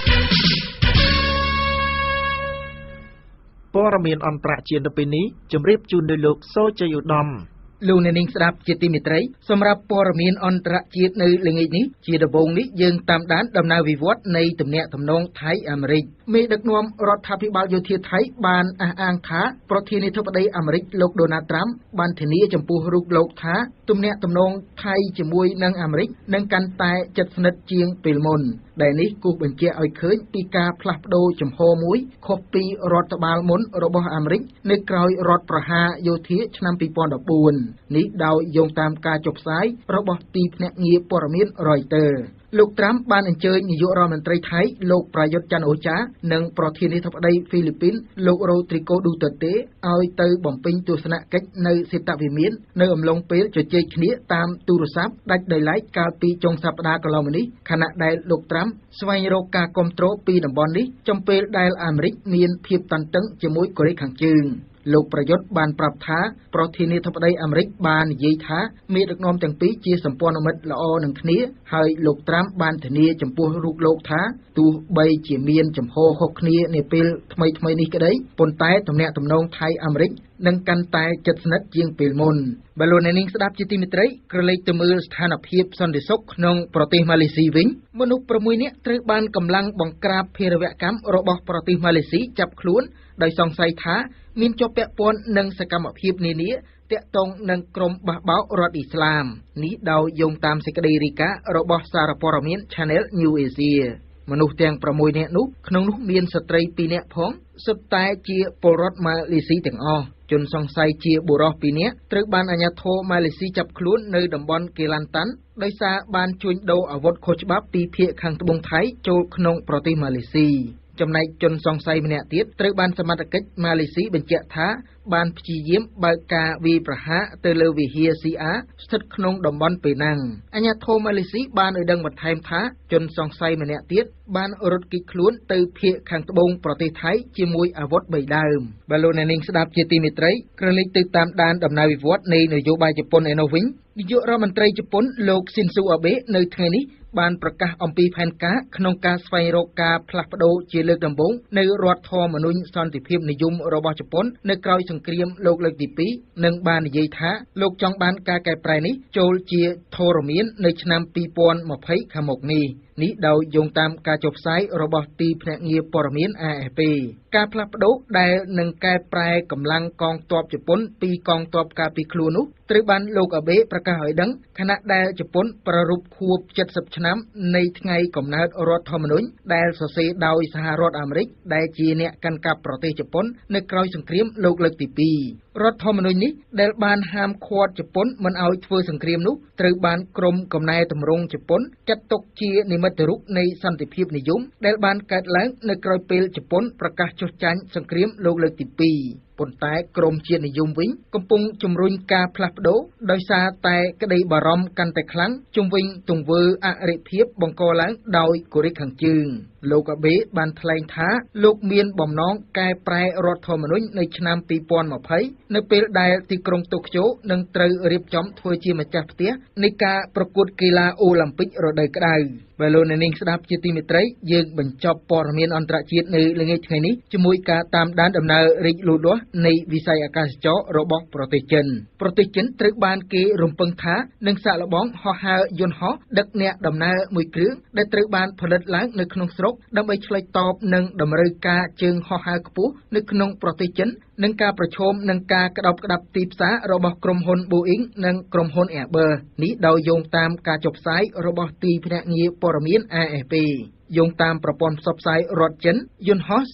ព័ត៌មានអន្តរជាតិនៅពេលនេះជម្រាបជូនដោយលោកសូជ័យឧត្តមលោកអ្នកនាងស្ដាប់ជាទីមេត្រីសម្រាប់ព័ត៌មានអន្តរជាតិនៅល្ងាចនេះជាដំបូងនេះយើងតាមដានដំណើរវិវត្តនៃទំនាក់ទំនងថៃអាមេរិកមេដឹកនាំរដ្ឋាភិបាលយោធាថៃបានអះអាងថាប្រធានាធិបតីអាមេរិកលោកដូណាល់ត្រាំបានធានាចំពោះរូបលោកថាទំនាក់ទំនងថៃជាមួយនឹងអាមេរិកនឹងកាន់តែជិតស្និទ្ធជាងពេលមុនដែលនេះគូសបញ្ជាក់ឲ្យឃើញពីការផ្លាស់ប្ដូរចំហមួយខុសពីរដ្ឋបាលមុនរបស់អាមេរិកនៅក្រោយរដ្ឋប្រហារយោធាឆ្នាំ2014នេះដោយយោងតាមការចុះផ្សាយរបស់ទីភ្នាក់ងារព័ត៌មាន Reuters លោកត្រាំបានអញ្ជើញនាយករដ្ឋមន្ត្រីថៃលោកប្រយុទ្ធច័ន្ទអូចានិងប្រធានាធិបតីហ្វីលីពីនលោករ៉ូទ្រីកូឌូតឺតេឲ្យទៅបំពេញទស្សនកិច្ចនៅសេតវិមាននៅអំឡុងពេលជជែកគ្នាតាមទូរស័ព្ទដាច់ដោយឡែកកាលពីចុងសប្តាហ៍កន្លងមកនេះខណៈដែលលោកត្រាំស្វែងរកការគាំទ្រពីតំបន់នេះចំពេលដែលអាមេរិកមានភាពតានតឹងជាមួយកូរ៉េខាងជើងលោកប្រយុទ្ធបានប្រាប់ថាប្រធានាធិបតីអាមេរិកបាននិយាយថាមេដឹកនាំទាំងពីរជាសម្ព័ន្ធមិត្តល្អនឹងគ្នាហើយលោកត្រាំបានធានាចំពោះរូបលោកថាទោះបីជាមានចំហខុសគ្នានាពេលថ្មីៗនេះក្តីប៉ុន្តែទំនាក់ទំនងថៃអាមេរិកនឹងកាន់តែជិតស្និទ្ធជាងពេលមុនបើលោកអ្នកនាងស្ដាប់ជាទីមេត្រីក្រឡេកទៅមើលស្ថានភាពសន្តិសុខក្នុងប្រទេសម៉ាឡេស៊ីវិញមនុស្ស6នាក់ត្រូវបានកម្លាំងបង្ក្រាបភេរវកម្មរបស់ប្រទេសម៉ាឡេស៊ីចាប់ខ្លួនដោយសង្ស័យថាមានជាប់ពាក់ព័ន្ធនឹងសកម្មភាពនានាទាក់ទងនឹងក្រុមបះបោករដ្ឋអ៊ីស្លាមនេះដោយយោងតាមសេចក្តីរាយការណ៍របស់សារព័ត៌មាន Channel New Asia មនុស្សទាំង6នាក់នោះក្នុងនោះមានស្ត្រី2នាក់ផងសុទ្ធតែជាពលរដ្ឋម៉ាឡេស៊ីទាំងអស់ជនសង្ស័យជាបុរស2នាក់ត្រូវបានអាជ្ញាធរម៉ាឡេស៊ីចាប់ខ្លួននៅតំបន់កេឡាន់តាន់ដោយសារបានជួញដូរអាវុធខុសច្បាប់ពីភាគខាងត្បូងថៃចូលក្នុងប្រទេសម៉ាឡេស៊ីចំណែកជនសង្ស័យម្នាក់ទៀតត្រូវបានសមត្ថកិច្ចម៉ាឡេស៊ីបញ្ជាក់ថាបានព្យាយាមបើកការវាយប្រហារទៅលើវិហារ CA ស្ថិតក្នុងតំបន់ពេណាំងអាជ្ញាធរម៉ាឡេស៊ីបានឲ្យដឹងបន្ថែមថាជនសង្ស័យម្នាក់ទៀតបានរត់គេចខ្លួនទៅភាគខាងត្បូងប្រទេសថៃជាមួយអាវុធ3ដើមបើលោកអ្នកនាងស្ដាប់ជាទីមេត្រីក្រឡេកទៅតាមដានដំណើរវិវត្តនៃនយោបាយជប៉ុនឯនោះវិញនាយករដ្ឋមន្ត្រីជប៉ុនលោក Shinzo Abe នៅថ្ងៃនេះបានប្រកាសអំពីផែនការក្នុងការស្វែងរកការផ្លាស់ប្ដូរជាលើកដំបូងនៅរដ្ឋធម្មនុញ្ញសន្តិភាពនិយមរបស់ជប៉ុននៅក្រោយសង្គ្រាមលោកលើកទី2និងបាននិយាយថាលោកចង់បានការកែប្រែនេះចូលជាធរមាននៅឆ្នាំ2020ខាងមុខនេះដោយយោងតាមការចុះផ្សាយរបស់ទីភ្នាក់ងារព័ត៌មាន AFP ការផ្លាស់ប្ដូរដែលនឹងកែប្រែកម្លាំងកងទ័ពជប៉ុនពីកងទ័ពការពារខ្លួននោះត្រូវបានលោកអាបេប្រកាសឲ្យដឹងខណៈដែលជប៉ុនប្រារព្ធខួប70ឆ្នាំនៃថ្ងៃកំណើតរដ្ឋធម្មនុញ្ញដែលសរសេរដោយសហរដ្ឋអាមេរិកដែលជាអ្នកកាន់កាប់ប្រទេសជប៉ុននៅក្រោយសង្គ្រាមលោកលើកទី2រដ្ឋធម្មនុញ្ញនេះដែលបានហាមឃាត់ជប៉ុនមិនឲ្យធ្វើសង្គ្រាមនោះត្រូវបានក្រុមកំណែតម្រង់ជប៉ុនចាត់ទុកជានិមិត្តរូបនៃសន្តិភាពនិយមដែលបានកើតឡើងនៅក្រោយពេលជប៉ុនប្រកាសចុះចាញ់សង្គ្រាមលោកលើកទី2ប៉ុន្តែក្រមជាតិនិយមវិញកំពុងជំរុញការផ្លាស់ប្ដូរដោយសារតែក្តីបារម្ភកាន់តែខ្លាំងជុំវិញទង្វើអរិភាពបង្កឡើងដោយកូរ៉េខាងជើងលោកអាបេបានថ្លែងថាលោកមានបំណងកែប្រែរដ្ឋធម្មនុញ្ញនៅឆ្នាំ2020នៅពេលដែលទីក្រុងតូក្យូនឹងត្រូវរៀបចំធ្វើជាម្ចាស់ផ្ទះនៃការប្រកួតកីឡាអូឡ িম্প ិករដូវក្តៅបើលោកអ្នកនាងស្ដាប់ជាទីមេត្រីយើងបញ្ចប់ព័ត៌មានអន្តរជាតិនៅល្ងាចថ្ងៃនេះជាមួយការតាមដានដំណើររីកលូតលាស់នៃវិស័យអាកាសចររបស់ប្រទេសចិនត្រូវបានគេរំពឹងថានឹងសាកល្បងហោះហើរយន្តហោះដឹកអ្នកដំណើរមួយគ្រឿងដែលត្រូវបានផលិតឡើងនៅក្នុងស្រុកដើម្បីឆ្លើយតបនឹងតម្រូវការជើងហោះហើរខ្ពស់នៅក្នុងប្រទេសចិននិងការប្រឈមនឹងការក្តោបក្តាប់ទីផ្សាររបស់ក្រុមហ៊ុន Boeing និងក្រុមហ៊ុន Airbus នេះដោយយោងតាមការចុះផ្សាយរបស់ទីភ្នាក់ងារព័ត៌មាន AFP យោងតាមប្រព័ន្ធផ្សព្វផ្សាយរដ្ឋចិនយន្តហោះ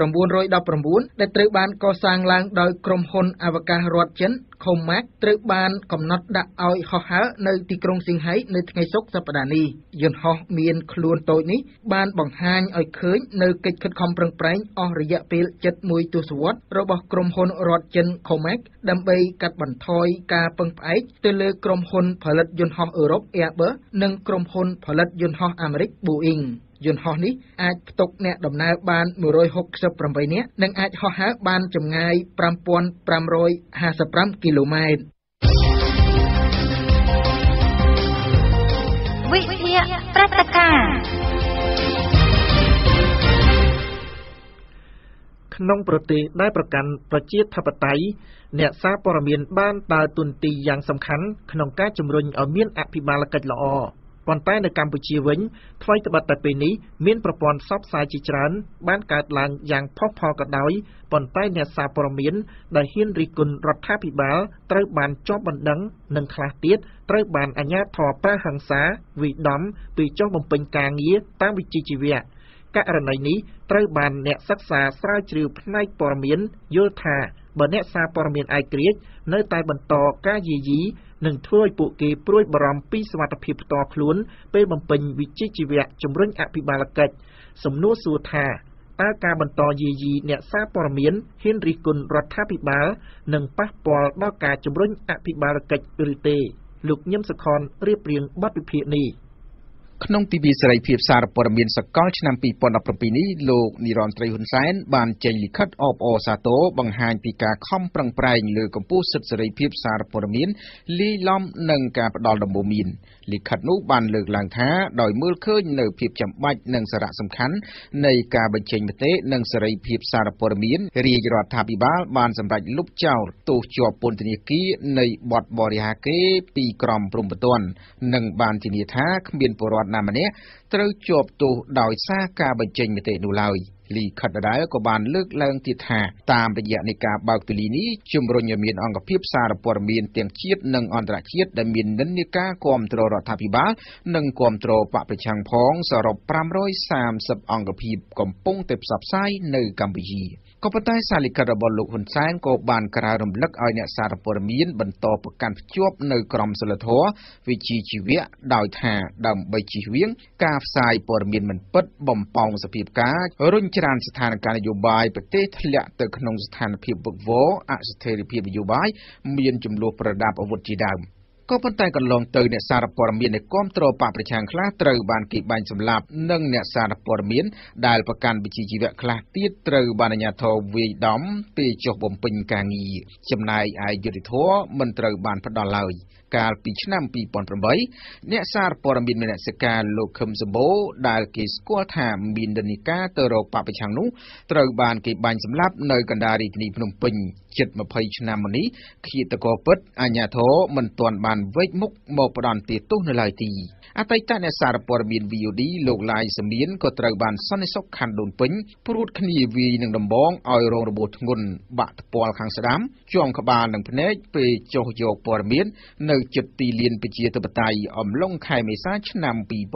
C919 ដែលត្រូវបានកសាងឡើងដោយក្រុមហ៊ុនអវកាសរដ្ឋចិន Comac ត្រូវបានកំណត់ដាក់ឲ្យហោះហើរនៅទីក្រុងសៀងហៃនៅថ្ងៃសុក្រសប្តាហ៍នេះយន្តហោះមានខ្លួនតូចនេះបានបង្ហាញឲ្យឃើញនៅកិច្ចខិតខំប្រឹងប្រែងអស់រយៈពេល71ទសវត្សរ៍របស់ក្រុមហ៊ុនរដ្ឋចិន Comac ដើម្បីកាត់បន្ថយការពឹងផ្អែកទៅលើក្រុមហ៊ុនផលិតយន្តហោះអឺរ៉ុប Airbus និងក្រុមហ៊ុនផលិតយន្តហោះអាមេរិក Boeingយន្តហោះនេះអាចផ្ទុកអ្នកដំណើរបាន168នាក់និងអាចហោះហើរបានចម្ងាយ5555គីឡូម៉ែត្រវិទ្យាព្រឹត្តិការណ៍ក្នុងប្រទេសដែលប្រកាន់ប្រជាធិបតេយ្យអ្នកសារព័ត៌មានបានដើរតួនាទីយ៉ាងសំខាន់ក្នុងការជំរុញឲ្យមានអភិបាលកិច្ចល្អប៉ុន្តែនៅកម្ពុជាវិញថ្មីត្បិតតែពេលនេះមានប្រព័ន្ធផ្សព្វផ្សាយជាច្រើនបានកើតឡើងយ៉ាងផុសផុលក៏ដោយប៉ុន្តែអ្នកសារព័ត៌មានដែលហ៊ានរិះគន់រដ្ឋាភិបាលត្រូវបានជាប់បណ្ដឹងនិងខ្លះទៀតត្រូវបានអាជ្ញាធរប្រើហិង្សាវិដំពីចុះបំពេញការងារតាមវិជ្ជាជីវៈករណីនេះត្រូវបានអ្នកសិក្សាស្រាវជ្រាវផ្នែកព័ត៌មានយល់ថាបើអ្នកសារព័ត៌មានឯករាជ្យនៅតែបន្តការយាយីនឹងធ្វើឲ្យពួកគេព្រួយបារម្ភពីសុវត្ថិភាពផ្ទាល់ខ្លួនពេលបំពេញវិជ្ជាជីវៈជំរុញអភិបាលកិច្ចសំណួរសួរថាតើការបន្តយាយីអ្នកសារព័ត៌មានហ៊ានរិះគន់រដ្ឋាភិបាលនឹងប៉ះពាល់ដល់ការជំរុញអភិបាលកិច្ចឬទេលោកញឹមសុខនរៀបរៀងបទវិភាគនេះក្នុងទិវាសេរីភាពសារព័ត៌មានសកលឆ្នាំ2017នេះលោកនិរន្តរីហ៊ុនសែនបានចេញលិខិតអបអរសាទរបង្ហាញពីការខំប្រឹងប្រែងលើកម្ពុជាសិទ្ធិសេរីភាពសារព័ត៌មានលាយឡំនឹងការផ្ដល់ដំបូន្មានលិខិតនោះបានលើកឡើងថាដោយមើលឃើញនៅភាពចាំបាច់និងសារៈសំខាន់នៃការបញ្ចេញមតិនិងសេរីភាពសារព័ត៌មានរាជរដ្ឋាភិបាលបានសម្រេចលុបចោលទោសជាប់ពន្ធនាគារនៃបទបរិហាកេរ្តិ៍ពីក្រមព្រំប្រទាននិងបានធានាថាគ្មានពលរដ្ឋណាម្នាក់ត្រូវជាប់ទោសដោយសារការបញ្ចេញមតិនោះឡើយលិខិតដដែលក៏បានលើកឡើងទៀតថាតាមរយៈនៃការបើកទូលាយនេះជំរុញឲ្យមានអង្គភាពសារព័ត៌មានទាំងជាតិនិងអន្តរជាតិដែលមាននិន្នាការគាំទ្ររដ្ឋាភិបាលនិងគាំទ្របកប្រឆាំងផងសរុប530អង្គភាពកំពុងតែផ្សព្វផ្សាយនៅកម្ពុជាក៏ប៉ុន្តែសារលិខិតរបស់លោកហ៊ុនសែនក៏បានក្រើនរំលឹកឲ្យអ្នកសារព័ត៌មានបន្តប្រកាន់ភ្ជាប់នៅក្រមសីលធម៌វិជ្ជាជីវៈដោយថាដើម្បីជៀសវាងការផ្សាយព័ត៌មានមិនពិតបំប៉ោងសភាពការរុញច្រានស្ថានភាពនយោបាយប្រទេសធ្លាក់ទៅក្នុងស្ថានភាពវឹកវរអស្ថិរភាពនយោបាយមានចំនួនប្រដាប់អាវុធជាដើមក៏ប៉ុន្តែកន្លងទៅអ្នកសារព័ត៌មានដែលគាំទ្របកប្រឆាំងខ្លះត្រូវបានគេបាញ់សម្លាប់និងអ្នកសារព័ត៌មានដែលប្រកាន់វិជ្ជាជីវៈខ្លះទៀតត្រូវបានអាជ្ញាធរវាយដំពេលចុះបំពេញការងារចំណែកឯយុត្តិធម៌មិនត្រូវបានផ្ដល់ឡើយកាលពីឆ្នាំ2008អ្នកសារព័ត៌មានមនសិការលោកខឹមសម្បូរដែលគេស្គាល់ថាមាននិន្នាការទៅរកបពប្រឆាំងនោះត្រូវបានគេបាញ់សម្លាប់នៅកណ្ដាលរាជធានីភ្នំពេញជិត20ឆ្នាំមកនេះឃាតករពិតអាជ្ញាធរមិនទាន់បានវេកមុខមកផ្ដន្ទាទោសនៅឡើយទេអតីតអ្នកសារព័ត៌មាន VOD លោកឡាយសមៀនក៏ត្រូវបានសន្តិសុខខណ្ឌដូនពេញព្រួតគ្នាវាយនឹងដំបងឲ្យរងរបួសធ្ងន់បាក់ថ្ពាល់ខាងស្ដាំជាំក្បាលនិងភ្នែកពេលចុះយកព័ត៌មាននៅជិតទីលានប្រជាធិបតេយ្យអំឡុងខែមេសាឆ្នាំ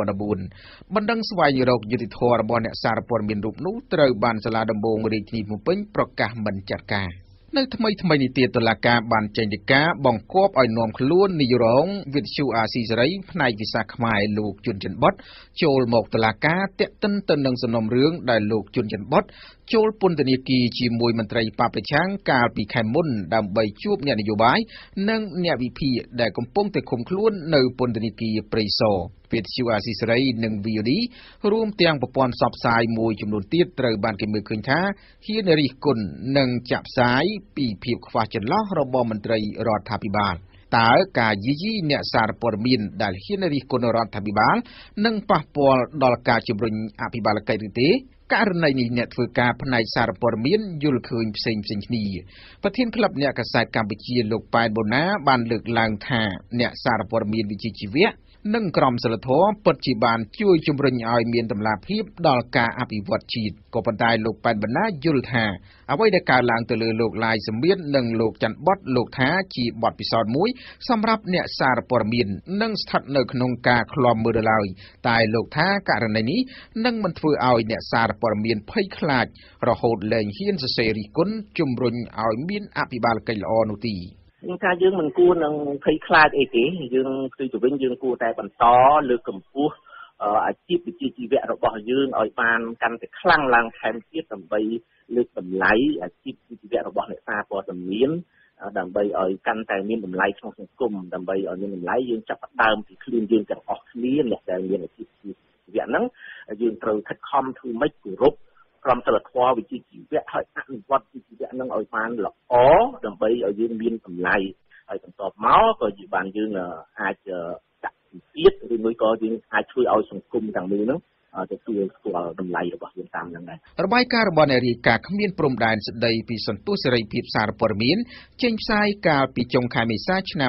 2014បណ្ដឹងស្វែងរកយុត្តិធម៌របស់អ្នកសារព័ត៌មានរូបនោះត្រូវបានសាលាដំបងរាជធានីភ្នំពេញប្រកាសមិនចាត់ការនៅថ្មីនេះទៀតតុលាការបានចេញដីកាបង្គាប់ឲ្យនាំខ្លួននាយរងវិទ្យុអាស៊ីសេរីផ្នែកវិសាខ្មែរលោកជុនច័ន្ទបុតចូលមកតុលាការតាក់ទិនទៅនឹងសំណុំរឿងដែលលោកជុនច័ន្ទបុតចូលពន្ធនាគារជាមួយមន្ត្រីបពប្រឆាំងកាលពីខែមុនដើម្បីជួបអ្នកនយោបាយនិងអ្នកវិភាគដែលកំពុងតែឃុំខ្លួននៅពន្ធនាគារព្រៃសរវិទ្យុអាស៊ីសេរីនិង VOD រួមទាំងប្រព័ន្ធផ្សព្វផ្សាយមួយចំនួនទៀតត្រូវបានគេមើលឃើញថាហ៊ានរិះគន់និងចាក់ផ្សាយពីភាពខ្វះចន្លោះរបស់មន្ត្រីរដ្ឋាភិបាលតើការយាយីអ្នកសារព័ត៌មានដែលហ៊ានរិះគន់រដ្ឋាភិបាលនឹងប៉ះពាល់ដល់ការជំរុញអភិបាលកិច្ចឬទេករណីនេះអ្នកធ្វើការផ្នែកសារព័ត៌មានយល់ឃើញផ្សេងគ្នាប្រធានក្លឹបអ្នកកាសែតកម្ពុជាលោកប៉ែនបូណាបានលើកឡើងថាអ្នកសារព័ត៌មានវិជ្ជាជីវៈនិងក្រមសីលធម៌ពិតជាបានជួយជំរុញឲ្យមានតម្លាភាពដល់ការអភិវឌ្ឍជាតិក៏ប៉ុន្តែលោកប៉ែនបណ្ណាយល់ថាអ្វីដែលកើតឡើងទៅលើលោកឡាយសមៀននិងលោកច័ន្ទបុតលោកថាជាបទពិសោធន៍មួយសម្រាប់អ្នកសារព័ត៌មាននិងស្ថិតនៅក្នុងការឃ្លាំមើលឡើយតែលោកថាករណីនេះនឹងមិនធ្វើឲ្យអ្នកសារព័ត៌មានភ័យខ្លាចរហូតលែងហ៊ានសរសេររិះគន់ជំរុញឲ្យមានអភិបាលកិច្ចល្អនោះទេខ្ញុំថាយើងមិនគួរនឹងភ័យខ្លាចអីទេយើងគឺទៅវិញយើងគួរតែបន្តលើកកម្ពស់អាជីពវិជ្ជាជីវៈរបស់យើងឲ្យបានកាន់តែខ្លាំងឡើងថែមទៀតដើម្បីលើកតម្លៃអាជីពវិជ្ជាជីវៈរបស់អ្នកសារព័ត៌មានដើម្បីឲ្យកាន់តែមានតម្លៃក្នុងសង្គមដើម្បីឲ្យមានតម្លៃយើងចាប់ផ្ដើមពីខ្លួនយើងទាំងអស់គ្នាអ្នកដែលមានអាជីពវិជ្ជាជីវៈហ្នឹងយើងត្រូវខិតខំធ្វើម៉េចគោរពក្រមសីលធម៌វិជ្ជាជីវៈឲ្យអនុវត្តវិជ្ជាជីវៈហ្នឹងឲ្យបានល្អដើម្បីឲ្យយើងមានតម្លៃហើយបន្តមកក៏បានយើងអាចដាក់ពិទៀតឬមួយក៏យើងអាចជួយឲ្យសង្គមទាំងមូលហ្នឹងទទួលស្គាល់តម្លៃរបស់យើងតាមហ្នឹងដែររបាយការណ៍របស់អ្នករាយការណ៍គ្មានព្រំដែនស្ដីពីសន្ទុះសេរីភាពសារព័ត៌មានចេញផ្សាយកាលពីចុងខែមេសាឆ្នាំ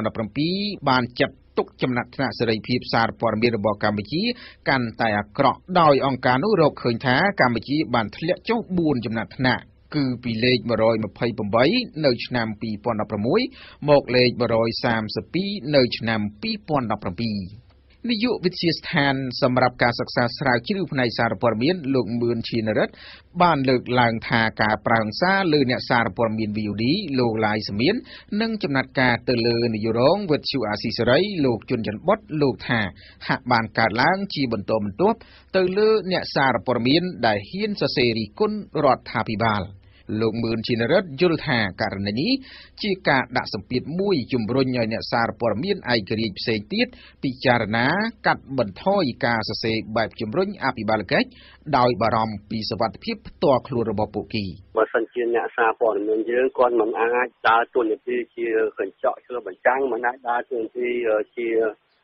2017បានចាត់ទុកចំណាត់ថ្នាក់សេរីភាពសារព័ត៌មានរបស់កម្ពុជាកាន់តែអាក្រក់ដោយអង្គការនោះរកឃើញថាកម្ពុជាបានធ្លាក់ចុះ4ចំណាត់ថ្នាក់គឺពីលេខ128នៅឆ្នាំ2016មកលេខ132នៅឆ្នាំ2017នាយកវិទ្យាស្ថានសម្រាប់ការសិក្សាស្រាវជ្រាវផ្នែកសារព័ត៌មានលោកមឿនឈៀនរិទ្ធបានលើកឡើងថាការប្រើភាសាលើអ្នកសារព័ត៌មាន VOD លោកឡាយសមៀននិងចំណាត់ការទៅលើនាយករងវិទ្យុអាស៊ីសេរីលោកជុនច័ន្ទបុតលោកថាហាក់បានកើតឡើងជាបន្តបន្ទាប់ទៅលើអ្នកសារព័ត៌មានដែលហ៊ានសរសេររិះគន់រដ្ឋាភិបាលលោកមឿនឈៀនរិទ្ធយល់ថាករណីនេះជាការដាក់សម្ពាធមួយជំរុញឲ្យអ្នកសារព័ត៌មានឯករាជ្យផ្សេងទៀតពិចារណាកាត់បន្ថយការសរសេរបែបជំរុញអភិបាលកិច្ចដោយបារម្ភពីសុវត្ថិភាពផ្ទាល់ខ្លួនរបស់ពួកគេបើសិនជាអ្នកសារព័ត៌មានយើងគាត់មិនអាចដើរតួនាទីជាកញ្ចក់ឆ្លុះបញ្ចាំងមិនអាចដើរតួនាទីជា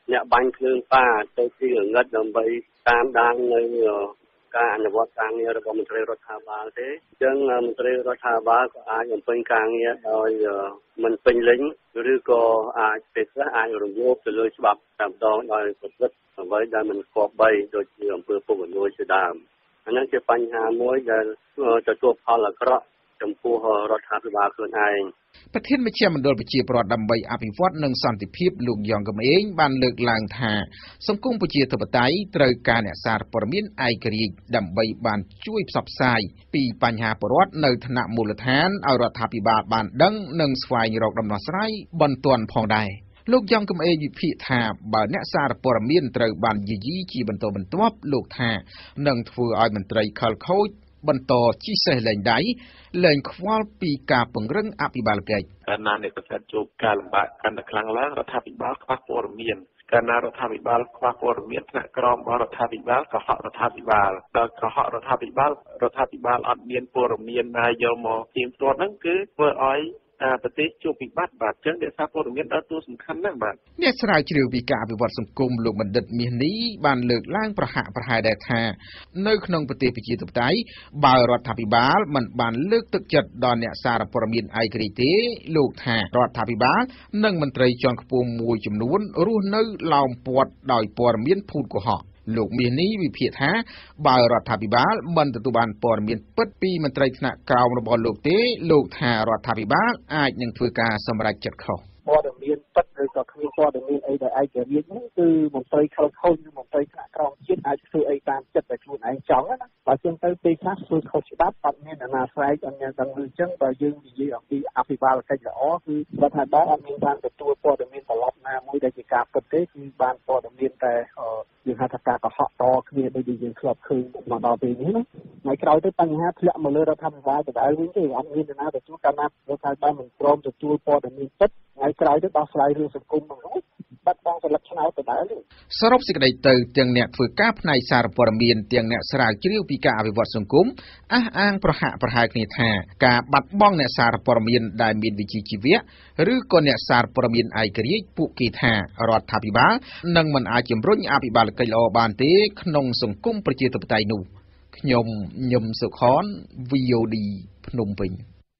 អ្នកបាញ់ភ្លើងប៉ាទៅទីងងឹតដើម្បីតាមដាននៅការអនុវត្តការងាររបស់មន្ត្រីរដ្ឋាភិបាលទេអញ្ចឹងមន្ត្រីរដ្ឋាភិបាលក៏អាចបំពេញការងារដោយមិនពេញលេញឬក៏អាចពេលខ្លះអាចរំលោភទៅលើច្បាប់តែម្ដងដោយប្រព្រឹត្តអ្វីដែលមិនគប្បីដូចជាអំពើពុករលួយជាដើមអាហ្នឹងជាបញ្ហាមួយដែលទទួលផលអាក្រក់ចំពោះរដ្ឋាភិបាលខ្លួនឯងប្រធានមជ្ឈមណ្ឌលប្រជាពលរដ្ឋដើម្បីអភិវឌ្ឍនិងសន្តិភាពលោកយ៉ងកំឯងបានលើកឡើងថាសង្គមប្រជាធិបតេយ្យត្រូវការអ្នកសារព័ត៌មានឯករាជ្យដើម្បីបានជួយផ្សព្វផ្សាយពីបញ្ហាពលរដ្ឋនៅថ្នាក់មូលដ្ឋានឲ្យរដ្ឋាភិបាលបានដឹងនិងស្វែងរកដំណោះស្រាយបន្ទាន់ផងដែរលោកយ៉ងកំឯងវិភាគថាបើអ្នកសារព័ត៌មានត្រូវបានយាយីជាបន្តបន្ទាប់លោកថានឹងធ្វើឲ្យមន្ត្រីខលខូចបន្តជីសេះលែងដៃលែងខ្វល់ពីការពង្រឹងអភិបាលកិច្ចកាលណាអ្នកប្រសិទ្ធជួបការលំបាកកាន់តែខ្លាំងឡើងរដ្ឋាភិបាលខ្វះព័ត៌មានកាលណារដ្ឋាភិបាលខ្វះព័ត៌មានថ្នាក់ក្រោមរបស់រដ្ឋាភិបាលកុហករដ្ឋាភិបាលដល់កុហករដ្ឋាភិបាលអត់មានព័ត៌មានណាយកមកទៀងទាត់ហ្នឹងគឺធ្វើឲ្យប្រទេសជួបវិបត្តិបាទអញ្ចឹងអ្នកសារព័ត៌មានដើរតួសំខាន់ណាស់បាទអ្នកស្រាវជ្រាវពីការអភិវឌ្ឍសង្គមលោកបណ្ឌិតមាសនេះបានលើកឡើងប្រហាក់ប្រហែលដែរថានៅក្នុងប្រទេសប្រជាធិបតេយ្យបើរដ្ឋាភិបាលមិនបានលើកទឹកចិត្តដល់អ្នកសារព័ត៌មានឯករាជ្យទេលោកថារដ្ឋាភិបាលនិងមន្ត្រីជាន់ខ្ពស់មួយចំនួនរស់នៅឡោមព័ទ្ធដោយព័ត៌មានភូតកុហកលោកមាសនេះវិភាគថាបើរដ្ឋាភិបាលមិនទទួលបានព័ត៌មានពិតពីមន្ត្រីថ្នាក់ក្រោមរបស់លោកទេលោកថារដ្ឋាភិបាលអាចនឹងធ្វើការសម្រេចចិត្តខុសព័ត៌មានពិតឬក៏គ្មានព័ត៌មានអីដែលឯករាជ្យហ្នឹងគឺមន្ត្រីខលខូចឬមន្ត្រីថ្នាក់ក្រោមជាតិអាចធ្វើអីតាមចិត្តតែខ្លួនឯងចង់ណាបើចឹងទៅពេលខ្លះធ្វើខុសច្បាប់អត់មានអាណាស្រ័យអត់មានដឹងឮចឹងបើយើងនិយាយអំពីអភិបាលកិច្ចល្អគឺរដ្ឋាភិបាលអត់មានបានទទួលព័ត៌មានត្រឡប់ណាមួយដែលជាការពិតទេគឺបានព័ត៌មានតែយើងហៅថាការកុហកតគ្នាដូចយើងធ្លាប់ឃើញមកដល់ពេលនេះណាថ្ងៃក្រោយទៅបញ្ហាធ្លាក់មកលើរដ្ឋាភិបាលដដែលវិញទេអត់មានណាទទួលកាលណារដ្ឋាភិបាលមិនព្រមទទួលព័ត៌មានពិតថ្ងៃក្រោយទៅដោះស្រាយរឿងសង្គមហ្នឹងបាត់បង់សិលឹកឆ្នោតដដែលសរុបសេចក្តីទៅទាំងអ្នកធ្វើការផ្នែកសារព័ត៌មានទាំងអ្នកស្រាវជ្រាវពីការអភិវឌ្ឍសង្គមអះអាងប្រហាក់ប្រហែលគ្នាថាការបាត់បង់អ្នកសារព័ត៌មានដែលមានវិជ្ជាជីវៈឬក៏អ្នកសារព័ត៌មានឯករាជ្យពួកគេថារដ្ឋាភិបាលនឹងមិនអាចជំរុញអភិបាលកិច្ចល្អបានទេក្នុងសង្គមប្រជាធិបតេយ្យនោះខ្ញុំញឹមសុខន VOD ភ្នំពេញ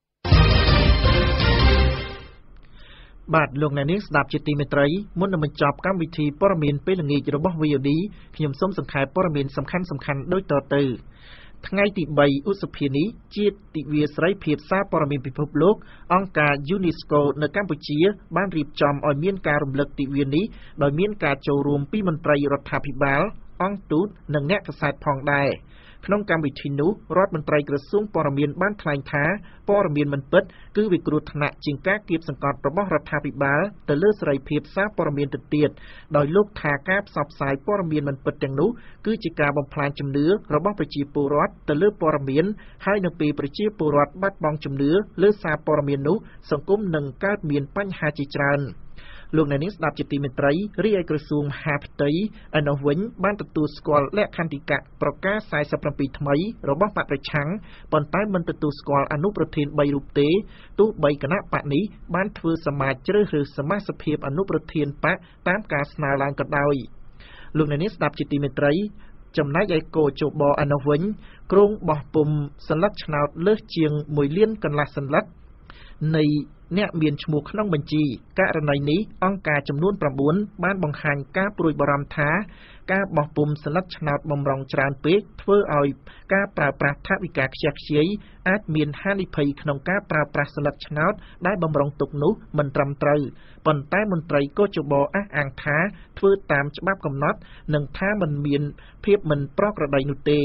បាទលោកអ្នកនាងស្ដាប់ជាទីមេត្រីមុននឹងបញ្ចប់កម្មវិធីព័ត៌មានពេលល្ងាចរបស់ VOD ខ្ញុំសូមសង្ខេបព័ត៌មានសំខាន់ៗដូចតទៅថ្ងៃទី3ឧសភានេះជាទិវាសេរីភាពសារព័ត៌មានពិភពលោកអង្គការ UNESCO នៅកម្ពុជាបានរៀបចំឲ្យមានការរំលឹកទិវានេះដោយមានការចូលរួមពីមន្ត្រីរដ្ឋាភិបាលអង្គទូតនិងអ្នកកាសែតផងដែរក្នុងកម្មវិធីនោះរដ្ឋមន្ត្រីក្រសួងព័ត៌មានបានថ្លែងថាព័ត៌មានមិនពិតគឺវាគ្រោះថ្នាក់ជាងការគៀបសង្កត់របស់រដ្ឋាភិបាលទៅលើសេរីភាពសារព័ត៌មានទៅទៀតដោយលោកថាការផ្សព្វផ្សាយព័ត៌មានមិនពិតទាំងនោះគឺជាការបំផ្លាញជំនឿរបស់ប្រជាពលរដ្ឋទៅលើព័ត៌មានហើយនៅពេលប្រជាពលរដ្ឋបាត់បង់ជំនឿលើសារព័ត៌មាននោះសង្គមនឹងកើតមានបញ្ហាជាច្រើនលោកអ្នកនាងស្ដាប់ជាទីមេត្រីរីឯក្រសួងមហាផ្ទៃឯនោះវិញបានទទួលស្គាល់លក្ខន្តិកៈប្រកាស47ថ្មីរបស់បកប្រឆាំងប៉ុន្តែមិនទទួលស្គាល់អនុប្រធាន3រូបទេទោះបីគណៈបកនេះបានធ្វើសមាជជ្រើសរើសសមាជិកភាពអនុប្រធានបកតាមការស្នើឡើងក៏ដោយលោកអ្នកនាងស្ដាប់ជាទីមេត្រីចំណែកឯកោជបឯនោះវិញក្រុងបោះពុំសន្លឹកឆ្នោតលើសជាង1លានកន្លះសន្លឹកនៃអ្នកមានឈ្មោះក្នុងបញ្ជីករណីនេះអង្គការចំនួន9បានបង្ហាញការព្រួយបារម្ភថាការបោះពុម្ពសន្លឹកឆ្នោតបំរុងច្រើនពេកធ្វើឲ្យការប្រើប្រាស់ថវិកាខ្ជះខ្ជាយអាចមានហានិភ័យក្នុងការប្រើប្រាស់សន្លឹកឆ្នោតដែលបំរុងទុកនោះមិនត្រឹមត្រូវប៉ុន្តែមន្ត្រីកោជបអះអាងថាធ្វើតាមច្បាប់កំណត់និងថាមិនមានភាពមិនប្រក្រតីនោះទេ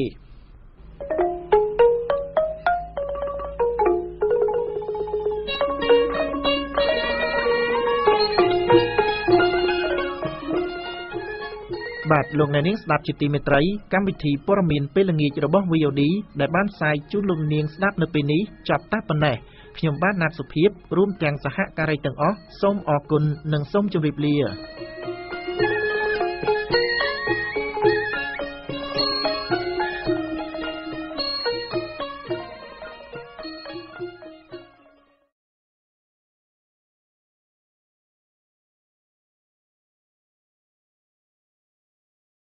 បាទលោកអ្នកនាងស្ដាប់ជាទីមេត្រីកម្មវិធីព័ត៌មានពេលល្ងាចរបស់ VOD ដែលបានផ្សាយជូនលោកនាងស្ដាប់នៅពេលនេះចាប់តែប៉ុណ្ណេះខ្ញុំបាទណាត់សុភាពរួមទាំងសហការីទាំងអស់សូមអរគុណនិងសូមជម្រាបលា